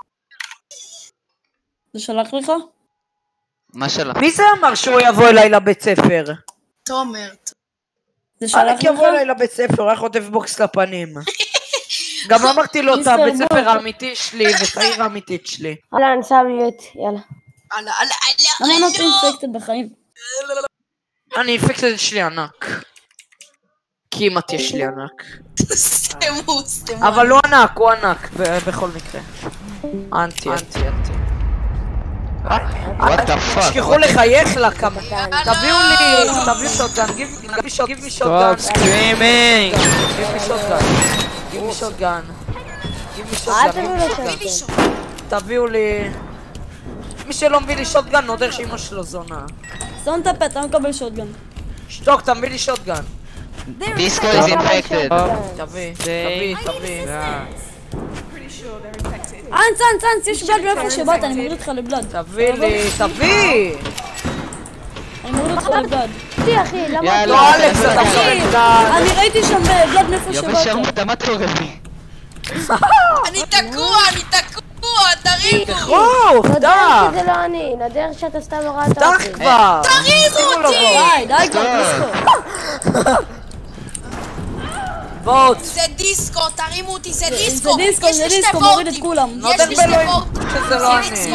זה שלח לך? מה שלך? מי זה אמר שהוא יבוא אליי לבית ספר? תומר. זה שלח לך? אליק יבוא אליי לבית ספר, היה חוטף בוקס לפנים. גם אמרתי לו את הבית ספר האמיתי שלי ואת העיר האמיתית שלי. הלאה, אני שם מיוט, יאללה. למה נותן אינפקטד בחיים? אני אינפקטד שלי ענק. כמעט יש לי ענק. סתמו. אבל לא ענק, הוא ענק, בכל מקרה. אנטי. תשכחו לחייך לה כמה. תביאו שוטגן, give me שוטגן. Stop screaming! give me שוטגן. תביאו לי... מי שלא מביא לי שוטגן נודר שאמא שלו זונה. שם את הפה, אתה מקבל שוטגן. שתוק, תביא לי שוטגן. דיסקו is infected. תביא. אנס, יש בלד מאיפה שבאת, אני מוריד אותך לבלד. תביא. אני מוריד אותך לבלד. אחי, למה? לא אלכס, אתה מוריד בלד. אני ראיתי שם בלד מאיפה שבאת. יפה שרמוטה, מה אתה רואה בי? אני תקוע, תרימו! נדר שזה לא אני, נדר שאתה סתם הורדת אותי. פתח כבר! תרימו אותי! די כבר, דיסקו. בוט! זה דיסקו, תרימו אותי, זה זה דיסקו! דיסקו, מוריד את כולם. נודר באלוהים שזה לא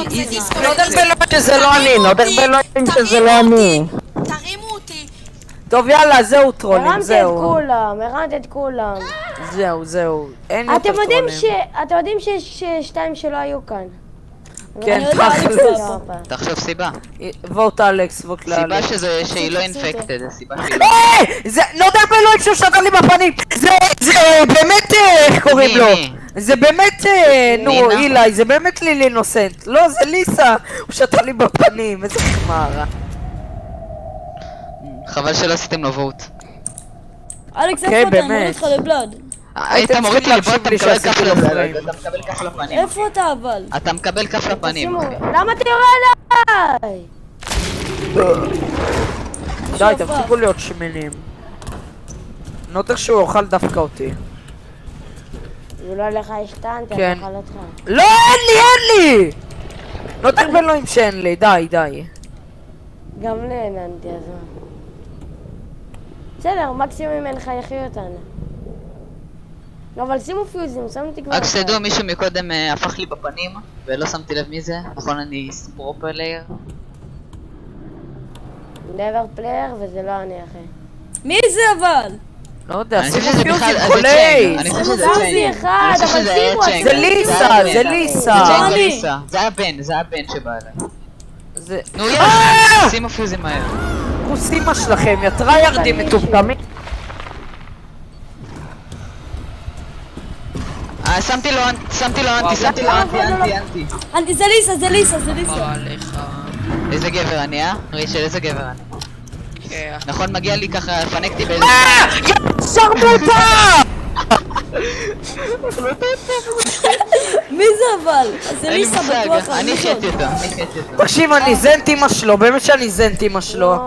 אני! נודר באלוהים שזה לא אני! תרימו אותי! טוב יאללה, זהו טרולים, זהו. הרמת את כולם. זהו. אין יותר טרולים. אתם יודעים שיש שתיים שלא היו כאן. כן, תכלס. תחשוב סיבה. ווט אלכס, ווט לאלכס. סיבה שהיא לא אינפקטד, סיבה שהיא לא... זה נודר באלוהים שהוא שתה לי בפנים! זה באמת, איך קוראים לו? זה באמת, נו, אילי, זה באמת לילי אינוסנט. לא, זה ליסה, הוא שתה לי בפנים, איזה חמרה. חבל שלא עשיתם לו ווט. אלכס, איפה אתה? אני מוריד אותך לבלד. היית מוריד לי לבלד, אתה מקבל כף לפנים. איפה אתה אבל? אתה מקבל כף לפנים. למה אתה יורה עליי? די, תפסיקו להיות שמנים. נותר שהוא אוכל דווקא אותי. אולי לך השתנת, כן. אוכל אותך. לא, אין לי! נותר באלוהים שאין לי, די. גם נהננתי, אז מה? בסדר, מקסימום אין לך יחי אותנו. אבל שימו פיוזים, שמתי כבר... רק שתדעו, מישהו מקודם הפך לי בפנים, ולא שמתי לב מי זה. נכון, אני פרו-פלייר. נבר פלייר, וזה לא אני, אחי. מי זה אבל? לא יודע, אני חושב שימו שזה פיוזים בכלל... חולי! אני חושב שזה פיוזי אחד, אבל שימו... זה ליסה! זה היה בן שבא אליי. זה... נו יאללה! שימו פיוזים מהר. כוסימה שלכם, יתרה ירדים מטומטמים. שמתי לו אנטי. זה ליסה. איזה גבר אני, רישל, איזה גבר אני. נכון, מגיע לי ככה, פנקתי באיזה... שרמוטה! מי זה אבל? זה ליסה בטוח. אני חייתי אותו. תקשיב, אני זן את אמא שלו, באמת שאני זן את אמא שלו.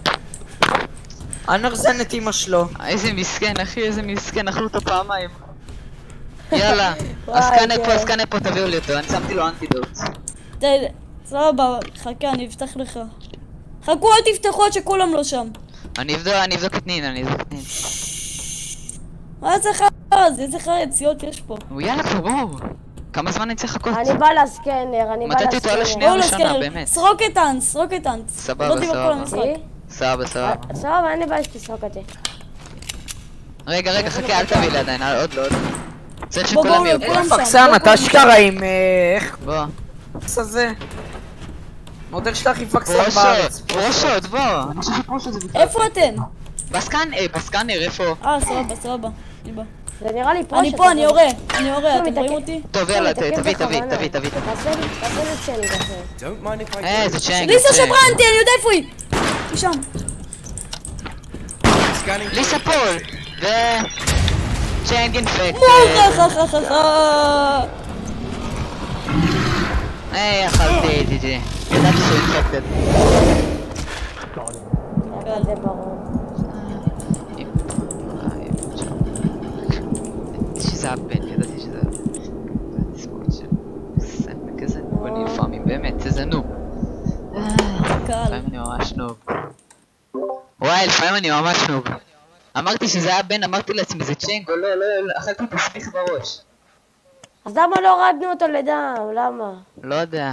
אני ארזן את אמא שלו. איזה מסכן אחי, איזה מסכן, אכלו אותו פעמיים. יאללה, הסקאנר פה, תביאו לי אותו, אני שמתי לו אנטידוט. סבבה, חכה, אני אפתח לך. חכו, אל תפתחו עד שכולם לא שם. אני אבדוק את נין, איזה חרז, איזה חרציות יש פה. יאללה, בואו. כמה זמן אני צריך לחכות? אני בא לסקנר, מתי תתואר לשנייה הראשונה, באמת. סרוקטאנס. סבבה. סבבה, אין לי בעיה שתסרוק אותי. רגע, חכה, אל תביא לי עדיין, עוד לא. צריך שכולם יהיו פה. פקסן, אתה אשכרה עם... איך? בוא. פקס הזה. מודל שלך עם פקסן בארץ. פרושות, בוא. אני חושב שפרושות זה בכלל. איפה אתם? בסקאנר, איפה? סבבה. זה נראה לי פרושות. אני פה, אני יורה, אתם רואים אותי? טוב, יאללה, תביא. תעשה לי צ'נג אחר. זה צ'נג. ליסה שברנתי, אני יודע איפה היא! היא שם. ליסה פול! צ'נג אינפקט. אכלתי די. ידעתי שהוא אינפקטד. זה ברור. ידעתי שזה תספורת של סנט כזה נובני לפעמים, באמת, איזה נוב. לפעמים אני ממש נוב. וואי, לפעמים אני ממש נוב. אמרתי שזה היה בן, אמרתי לעצמי זה צ'נג או לא, אכלתי את הסמיך בראש. אז למה לא הורדנו אותו לדם? למה? לא יודע.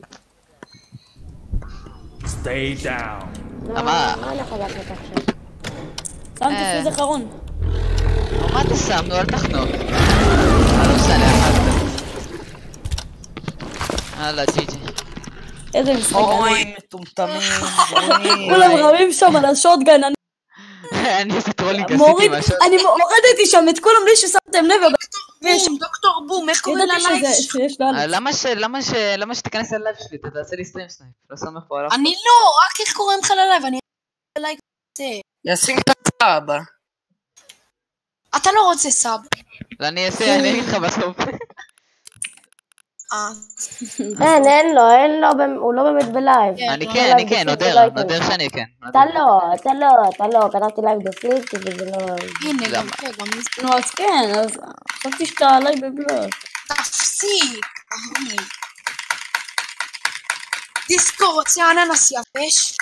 Stay down. מה אני יכול לעשות עכשיו? שמתי פיוז אחרון. מה אתה שם? נו, אל תחנוק. לא משנה, הלאה, ג'י. איזה משחק. אוי, מטומטמים. כולם רבים שם על השוטגן. אני איזה טרולינג עשיתי משהו. אני הורדתי שם את כולם בלי ששמתם לב. דוקטור בום, איך קוראים ללייב? למה שתיכנס ללייב שלי? אתה תעשה לי סטרים סנייפ. לא סומך פה עליו. אני לא, רק איך קוראים לך ללייב, אני לייב זה. ישים את הסאב. אתה לא רוצה סאב. אני אגיד לך בסוף. אין לו, הוא לא באמת בלייב. אני כן, נודר שאני כן. אתה לא, כתבתי לייב דפליט וזה לא... הנה, גם נו, אז כן, אז חשבתי שאתה עליי בבלוג. תפסיק, אהוני. דיסקו רוצה אננס יבש?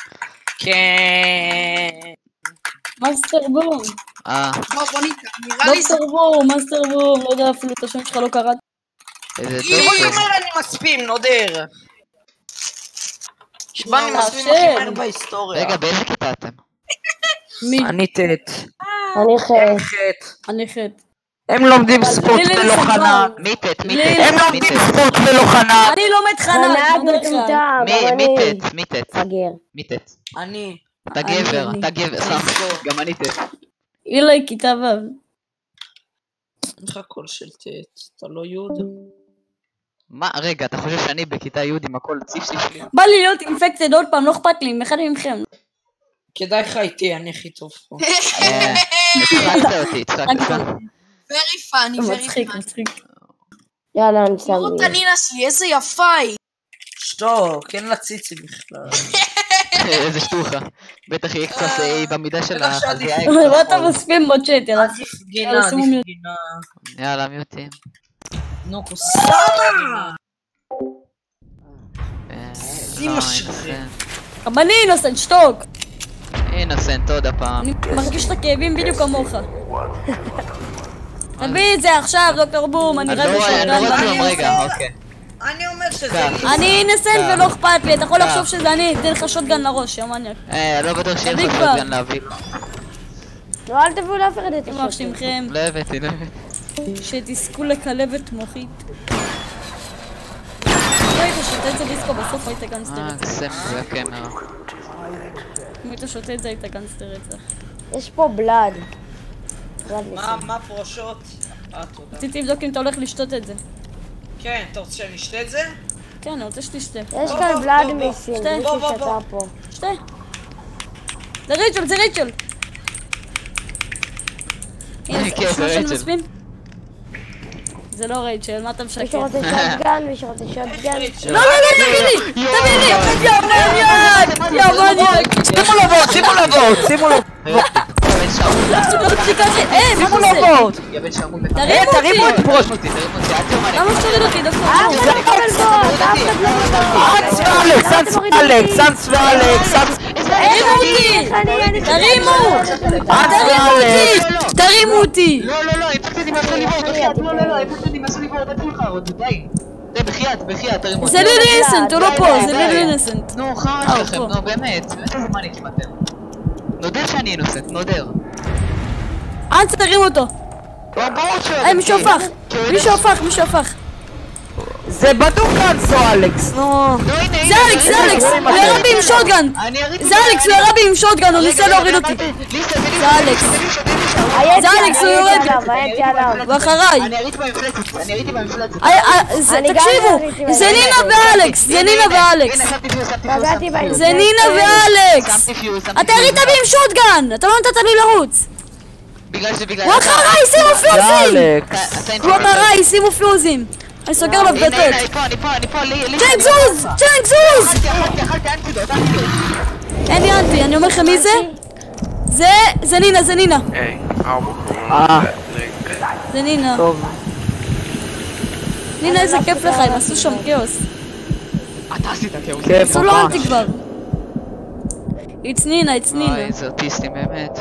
כן. מאסטר בום. בוא ניקח, נראה לי זה... מאסטר בום, לא יודע אפילו את השם שלך לא קראת. איזה אני אומר אני מספים, נודר. שבא אני מספים הכי מהר בהיסטוריה. רגע, באיזה כיתה אתם? מי? אני טט. אני חט. הם לומדים ספורט ולא חנן. מי טט? הם לומדים ספורט ולא חנן. אני לומד חנן. מי טט? מי טט? אני. אתה גבר. גם אני טט. אילי כיתה ו'. אין לך קול של טט, אתה לא יוד. מה? רגע, אתה חושב שאני בכיתה י' עם הכל ציף שלי? בא לי להיות אינפקטד עוד פעם, לא אכפת לי, אחד מכם. כדאי לך איתי, אני הכי טוב פה. הצחקת אותי. very funny, מצחיק. יאללה, אני שם תראו את הנינה שלי, איזה יפה היא. שתוק, אין לה ציצי בכלל. איזה שטוחה. בטח יהיה קצת במידה של החזייה. מה אתה מספים בצ'אט, יאללה. עדיף גינה. יאללה, מיוטים. נו, קוסאמה! אימא שלך. גם אני אינוסנט, שתוק! אינוסנט, עוד הפעם. אני מרגיש את הכאבים בדיוק כמוך. תביא את זה עכשיו, דוקטור בום, אני רב בשולגן. אני לא רוצה רגע, אוקיי. אני אומר שזה... אני אינסנט ולא אכפת לי, אתה יכול לחשוב שזה אני, אתן לך שוטגן לראש, יא מניאק. לא בטוח שיהיה לך שוטגן להביא. לא, אל תביאו לאף אחד את השם שמכם. לא הבאתי. שתזכו לקלבת מוחית. לא היית שותה את זה דיסקו, בסוף היית גנסטר רצח. זה הקמרה. אם היית שותה את זה היית גנסטר רצח. יש פה בלאד. מה פרושות? תודה. רציתי לבדוק אם אתה הולך לשתות את זה. כן, אתה רוצה שאני אשתה את זה? כן, אני רוצה שתשתה. יש כאן בלאד מיסים, מישהו שתה פה. שתה. זה ריצ'ול. הנה, כן, שמע זה שאני רייצ'ל. מספין? זה לא רייצ'ל, מה אתה משקר? מישהו רוצה שוטגן, מישהו רוצה שוטגן. לא, תביא לי! יא מניאק! יא מניאק! שימו לו בוט, שימו לו בוט, שימו לו בוט. שימו לו בוט. תרימו את פרוש. למה שתוריד אותי דווקא? סאנס ואלכס, סאנס ואלכס. תרימו אותי! תרימו אותי! לא, הפקתי משהו ליבורד, הפקתי משהו ליבורד, אתם לך עוד, די. בחייאת, תרימו אותי. זה לילי אינסנט, הוא לא פה, זה לילי אינסנט. נו, חרא שלכם, נו, באמת. איזה זמניקים אתם. נודר שאני אינוסנט, נודר. אנס, תרימו אותו. מישהו הפך. זה בדוק אנסו אלכס, נו. זה אלכס, הוא ירה בי עם שוטגן. הוא ניסה להוריד אותי. זה אלכס, הוא יורד. הוא אחריי. אני הייתי במפלצת. תקשיבו, זה נינה ואלכס. אתה ירית בי עם שוטגן, אתה לא נתת לי לרוץ. הוא אחריי, שימו פיוזים. אני סוגר עליו בטט. אני פה, צ'נק זוז! אין לי אנטי, אני אומר לכם מי זה? זה נינה. זה נינה. נינה, איזה כיף לך, הם עשו שם כאוס. אתה עשית כאוס. עשו לו אנטי כבר. It's נינה. אוי, איזה אוטיסטים באמת.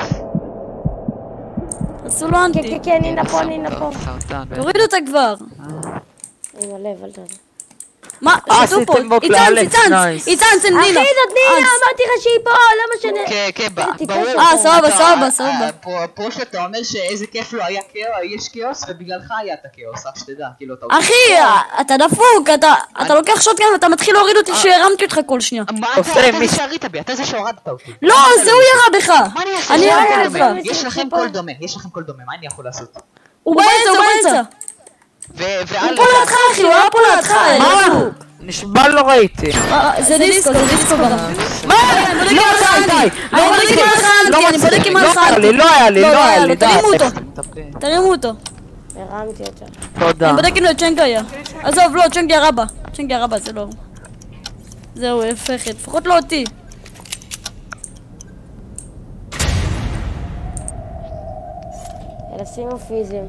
עשו לו אנטי. כן, נינה פה. תורידו אותה כבר. עם הלב, אל תדע. מה? שתו פה, איצן, זה נינה. אחי, זאת נינה, אמרתי לך שהיא פה, למה שאני... כן, ברור. סבבה. פה שאתה אומר שאיזה כיף לא היה יש כאוס, ובגללך היה את הכאוס, רק שתדע, כאילו אתה... אחי, אתה דפוק, אתה לוקח שוטגן ואתה מתחיל להוריד אותי שהרמתי אותך כל שנייה. מה אתה זה שהרית בי? אתה זה שהורדת אותי. לא, זה הוא ירה בך. אני ירדתי לך. יש לכם קול דומה, מה אני יכול לעשות? הוא באמצע. הוא פה לידך, אחי, הוא היה פה לידך. מה? נשבע לא ראיתי. זה דיסקו גם. מה? לא אני בודק עם הלכה. לא היה לי. תרימו אותו. הרמתי אותו. תודה. אני בודק אם צ'נק היה. עזוב, לא, צ'נק ירה בה, זה לא. זהו, הפכת, לפחות לא אותי. אלא שימו פיזים.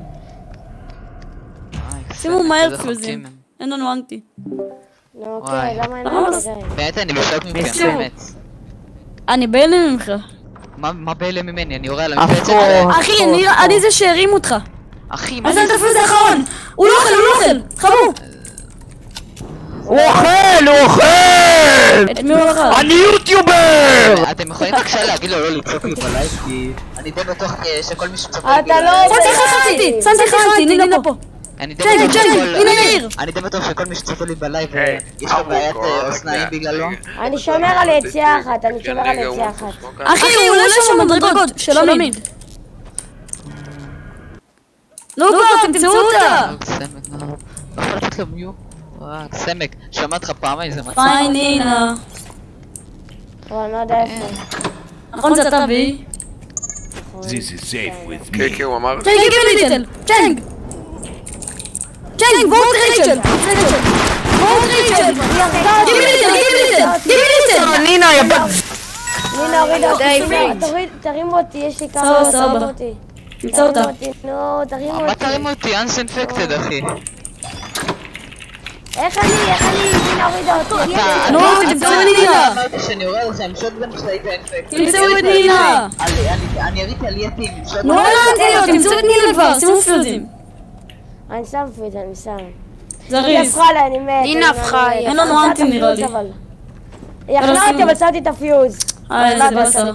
שימו מהר פיוזים. אין לנו אנטי. נו, אוקיי, למה אין לנו זה? באמת, אני בשוק ממך, באמת. אני בהלם ממך. מה בהלם ממני? אני יורה על המפלצת. אחי, אני זה שהרים אותך. אחי, מה אז אני תפוס האחרון. הוא לא אוכל. חמור. הוא אוכל! את מי הוא אוכל? אני יוטיובר! אתם יכולים בבקשה להגיד לו לא לצעוק לי בלייב, כי אני די בטוח שכל מי שצופה לי... אתה לא... סנטי חצי, נינה פה. אני די בטוח שכל מי שצופה לי בלייב יש לו בעיית אוזניים בגללו. אני שומר על יציאה אחת, אחי, הוא עולה שם מדרגות, שלא מיד. נו כבר, תמצאו אותה! לא יכול לתת לו מיו? סמק, שמעת לך פעמיים, זה מצב. פיין נינה. אבל אני לא יודע איפה. נכון זה אתה בי? This is safe with me. כן, הוא אמר. צ'נג, גיב ליטל! צ'נג, בואו רייצ'ל! גיב ליטל! נינה, יא בת... נינה, הורידה אותי. תרימו אותי, יש לי כמה... סבבה. תמצא אותה. נו, תרימו אותי. מה תרימו אותי? אנסינפקטד, אחי. איך אני? נינה הורידה אותי. נו, תמצאו את נינה. אמרתי שאני יורה לכם שוטגן כשהיית אינפקטד. תמצאו את נינה. אני יריתי על יתים. נו, תמצאו את נינה כבר, שימו פיוזים. אני שם פיוז, אני שם. זריז. היא הפכה לה, אני מת. נינה הפכה, אין לנו אנטי נראה לי. היא אכלה אותי, אבל שמתי את הפיוז. איזה בסדר.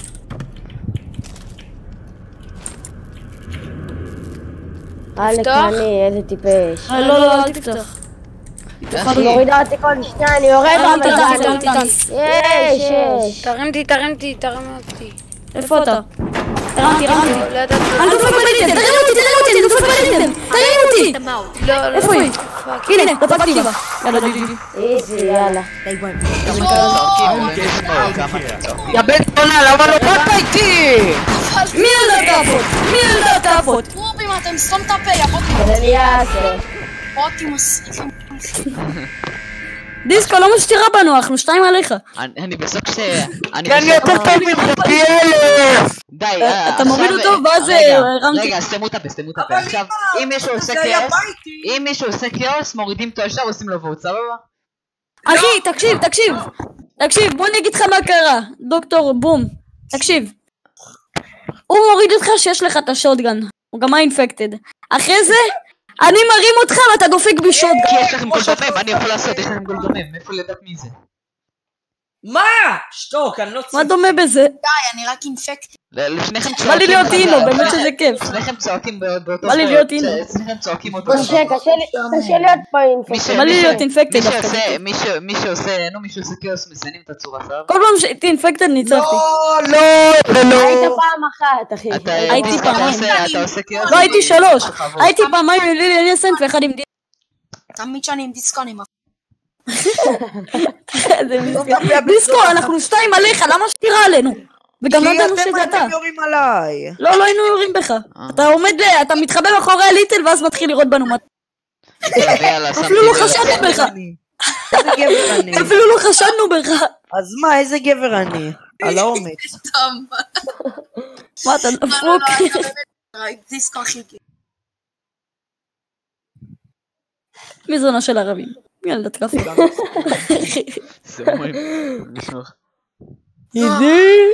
אני, איזה טיפש. לא, אל תפתח. היא מורידה אותי כל שנייה, אני יורד לה. יש. תרמתי. איפה אתה? תרמתי. אני דופק בליטם, תרים אותי! איפה היא? הנה, דפקתי בה. יאללה, איזי, יאללה. יא בן זונה, למה לא באת איתי? מי ילדה כאפות? מי ילדה כאפות? רובים, אתם סתום את הפה, יא בוטים. זה ליאסר. בוטים מסריחים. דיסקו לא מסתירה בנו, אנחנו 2 עליך. אני בסוף ש... אני יותר טוב ממך פי 1000! די, אתה מוריד אותו ואז הרמתי. רגע, סתמו את הפה, סתמו את הפה. עכשיו, אם מישהו עושה כאוס, מורידים אותו ישר, עושים לו וואט, סבבה? אחי, תקשיב, בוא אני אגיד לך מה קרה, דוקטור בום, תקשיב. הוא מוריד אותך שיש לך את השוטגן, הוא גם האינפקטד. אחרי זה, אני מרים אותך ואתה דופק בשוטגן. כי יש לכם גול דומם, אני יכול לעשות, יש לכם גול דומם, מאיפה לדעת מי זה? מה? שתוק, אני לא צריך. מה דומה בזה? די, אני רק אינפקטד. לפניכם צועקים... בא לי להיות אינו, באמת שזה כיף. לפניכם צועקים באותו... בא לי להיות אינו. לפניכם צועקים אותו... קשה להיות פה אינפקטד. בא לי להיות אינפקטד. מי שעושה כאוס מסיינים את הצורה, סבבה? כל פעם שהייתי אינפקטד ניצחתי. לא! היית פעם אחת, אחי. הייתי פעמיים. אתה עושה כאוס? לא, הייתי 3. הייתי פעמיים עם לילי אליסנט ואחד עם דיסקו. תמיד שאני עם דיסקו אני מפ... דיסקו, אנחנו 2 עליך, למה שתירה עלינו? וגם לא ידענו שזה אתה. כי אתם יורים עליי. לא היינו יורים בך. אתה עומד, אתה מתחבא מאחורי הליטל ואז מתחיל לראות בנו. אפילו לא חשדנו בך. איזה גבר אני. אפילו לא חשדנו בך. אז מה, איזה גבר אני? על האומץ. מה, אתה דפוק? דיסקו הכי גבר. מי זונה של ערבים? ילדה תקפו. זה אומרים, נשמע. ידי,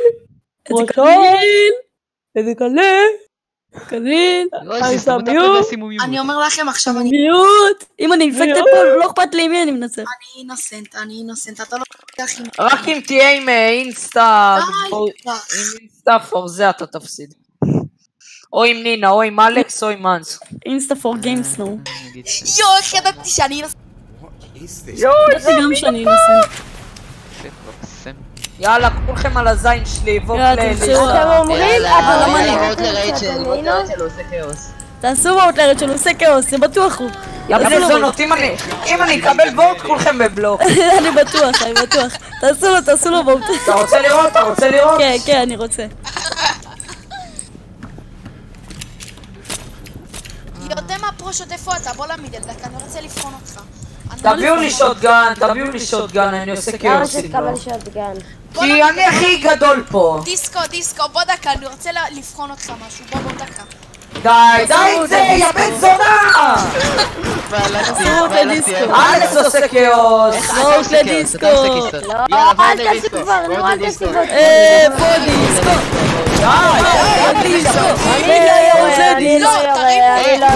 איזה קליל, אני אומר לכם עכשיו, אני... מיוט, אם אני אינפקטד פה, לא אכפת לי מי אני מנצח. אני אינוסנט, אתה לא... רק אם תהיה עם אינסטה פור זה אתה תפסיד. או עם נינה, או עם אלכס, או עם אנס. אינסטה פור גיימס נו. יואו, איך ידעתי שאני אינוסנט. ידעתי גם שאני אינוסנט. יאללה, כולכם על הזין שלי, ווק אתם אומרים, תעשו וואט לרצ'ל, הוא עושה כאוס, זה בטוח הוא. יאללה זונות, אם אני אקבל וואט, כולכם בבלוק. אני בטוח. תעשו לו וואט. אתה רוצה לראות? כן, אני רוצה. יודע מה פרושות, איפה אתה? בוא להעמיד את דקה, אני רוצה לבחון אותך. תביאו לי שוטגן, אני עושה כאוס. למה שתקבל שוטגן? כי אני הכי גדול פה. דיסקו, בוא דקה, אני רוצה לבחון אותך משהו, בוא דקה. די את זה, יא בן זונה! אלכס עושה כאוס. סמוק לדיסקו. אל תעשו כבר, נו אל תעשו כבר. פה דיסקו. אני לא יורה.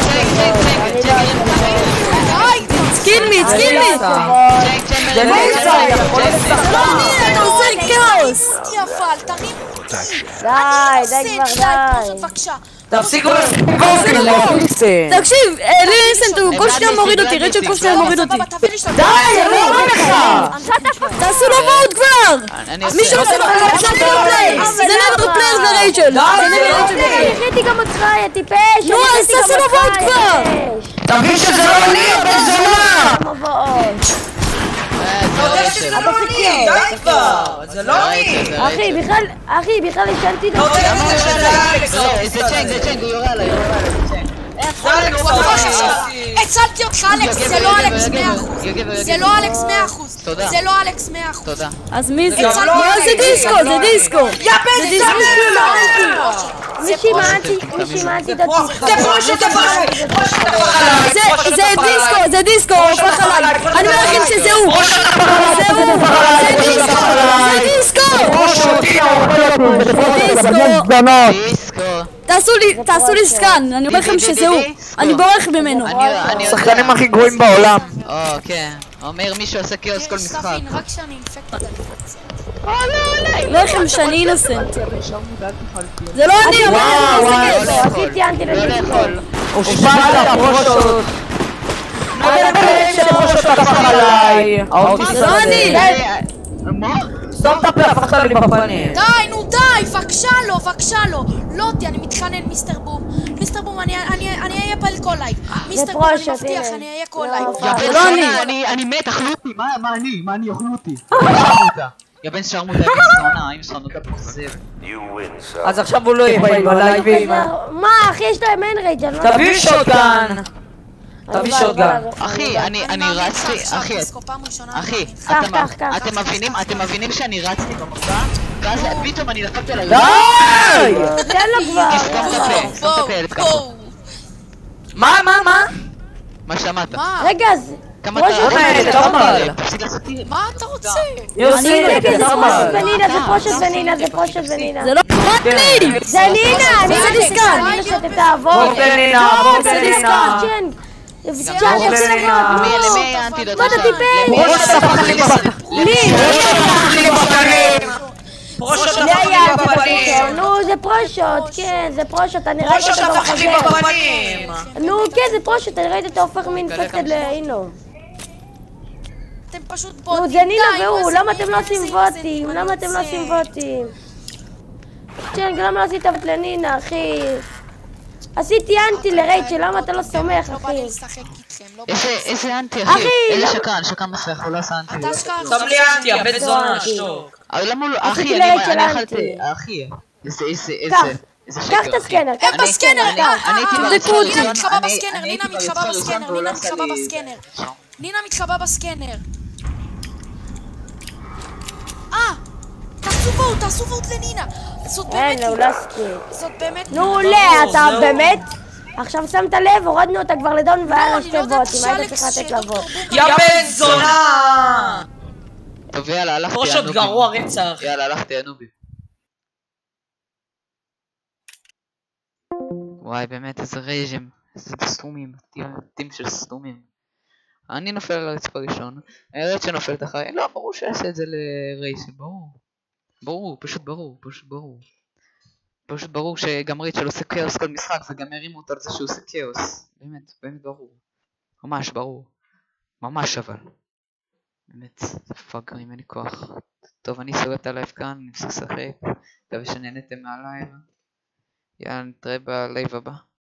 סקין מי. זה ליסה, יכול לשחק. אני עושה כאוס. די כבר, די. תפסיקו תקשיב, ליסנט הוא כל שניה מוריד אותי, רצ'ל כל שניה מוריד אותי. די, אני לא אומר לך. תעשו לו וואט כבר. מישהו עושה לו פליי. זה נגד פלייר ורייצ'ל. ראיתי גם אותך, יא טיפש. נו, אז תעשו לו וואט כבר. תבין שזה לא אני, בן זונה. זה לא אני. אחי, בכלל השאלתי את זה. זה צ'נג, הוא יורה עליי. הצלתי אותך אלכס, זה לא אלכס 100%. זה לא אלכס 100%. זה לא אלכס 100%. תודה. אז מי זה? זה דיסקו. יא בן זונה! מישהי מענתי את זה דיסקו, הוא הפך עליי. אני אומר לכם שזה הוא. זה דיסקו. תעשו לי סקן, אני אומר לכם שזה הוא. אני בורח ממנו. השחקנים הכי גרועים בעולם. כן. אומר מי שעושה כאוס כל משחק. רק שאני אינפקטד. לא לכם שאני אינוסנט. זה לא אני, עשיתי אנטי לדיסקו. הושפעת הפרושות. זה לא אני. סתום את הפה, הפכת לי בפנים. די, נו די, בבקשה לו. לא אותי, אני מתחנן, מיסטר בום, אני אהיה פעיל כל לייב. מיסטר בום, אני מבטיח, אני אהיה כל לייב. אני מת, אכלו אותי, מה אני אוכלו אותי? יא בן שרמוטה, עם סונותה פרוסר. אז עכשיו הוא לא יהיה בלייבים. מה, אחי, יש להם אין רייג'. תביא שוטגן. תביא שוטגן. אחי, אני רצתי, אחי, אתם מבינים שאני רצתי במפה? ואז פתאום אני נפלתי על די! תן לו כבר. סתום את הפה, ילד ככה. מה? מה שמעת? רגע, אז... כמה אתה... תפסיק לעשות טירים. מה אתה רוצה? יוסי, זה פרושת ונינה, זה פרושת ונינה. זה לא פרושת ונינה! זה נינה! נינה דיסקן! נינה שאתה תעבור! נינה! למי האנטידוט? מה אתה טיפש? פרושות הפך לי בפנים! נו, זה פרושות, כן, זה פרושות, אני ראיתי פרושות אותו הפך לי בפנים! נו, כן, זה פרושות, אני ראיתי אותו הופך מאינפקטד לאינו. אתם פשוט בוטים. נו, זה נינה והוא, למה אתם לא עושים ווטים? למה אתם לא עושים ווטים? צ'נג, למה לא עשית ווט לנינה, אחי? עשיתי אנטי לרייצ'ל, למה אתה לא סומך, אחי? איזה אנטי, אחי? איזה שקרן מסך, הוא לא עשה אנטי. שם לי אנטי, הבן זונה, שתוק. אבל למה לא, אחי, אני אכלתי, אחי. איזה שקר, קח את הסקנר, הם בסקנר, תבדקו אותי. נינה מתחבא בסקנר, נינה מתחבא בסקנר. תעשו ווט לנינה. זאת באמת זאת באמת נו, אתה באמת? עכשיו שמת לב, הורדנו אותה כבר לדון והיה לה שתי ווטים, היית צריך לתת לה ווט. יא בן זונה! טוב, יאללה, הלכתי פרושות הנובי. גרוע רצח. יאללה, הלכתי הנובי. וואי, באמת, איזה רייז'ם. איזה סתומים. טים של סתומים. אני נופל על הרצפה ראשון. הילד שנופל את החי. לא, ברור שיעשה את זה לרייז'ם, ברור. ברור, פשוט ברור שגם רייצ'ל עושה כאוס כל משחק וגם הרימו אותו על זה שהוא עושה כאוס. באמת ברור. ממש ברור. ממש אבל. באמת, זה פאקרים, אין לי כוח. טוב, אני סוגר את הלייב כאן, אני מפסיק לשחק. מקווה שנהנתם מהלייב. יאללה, נתראה בלייב הבא.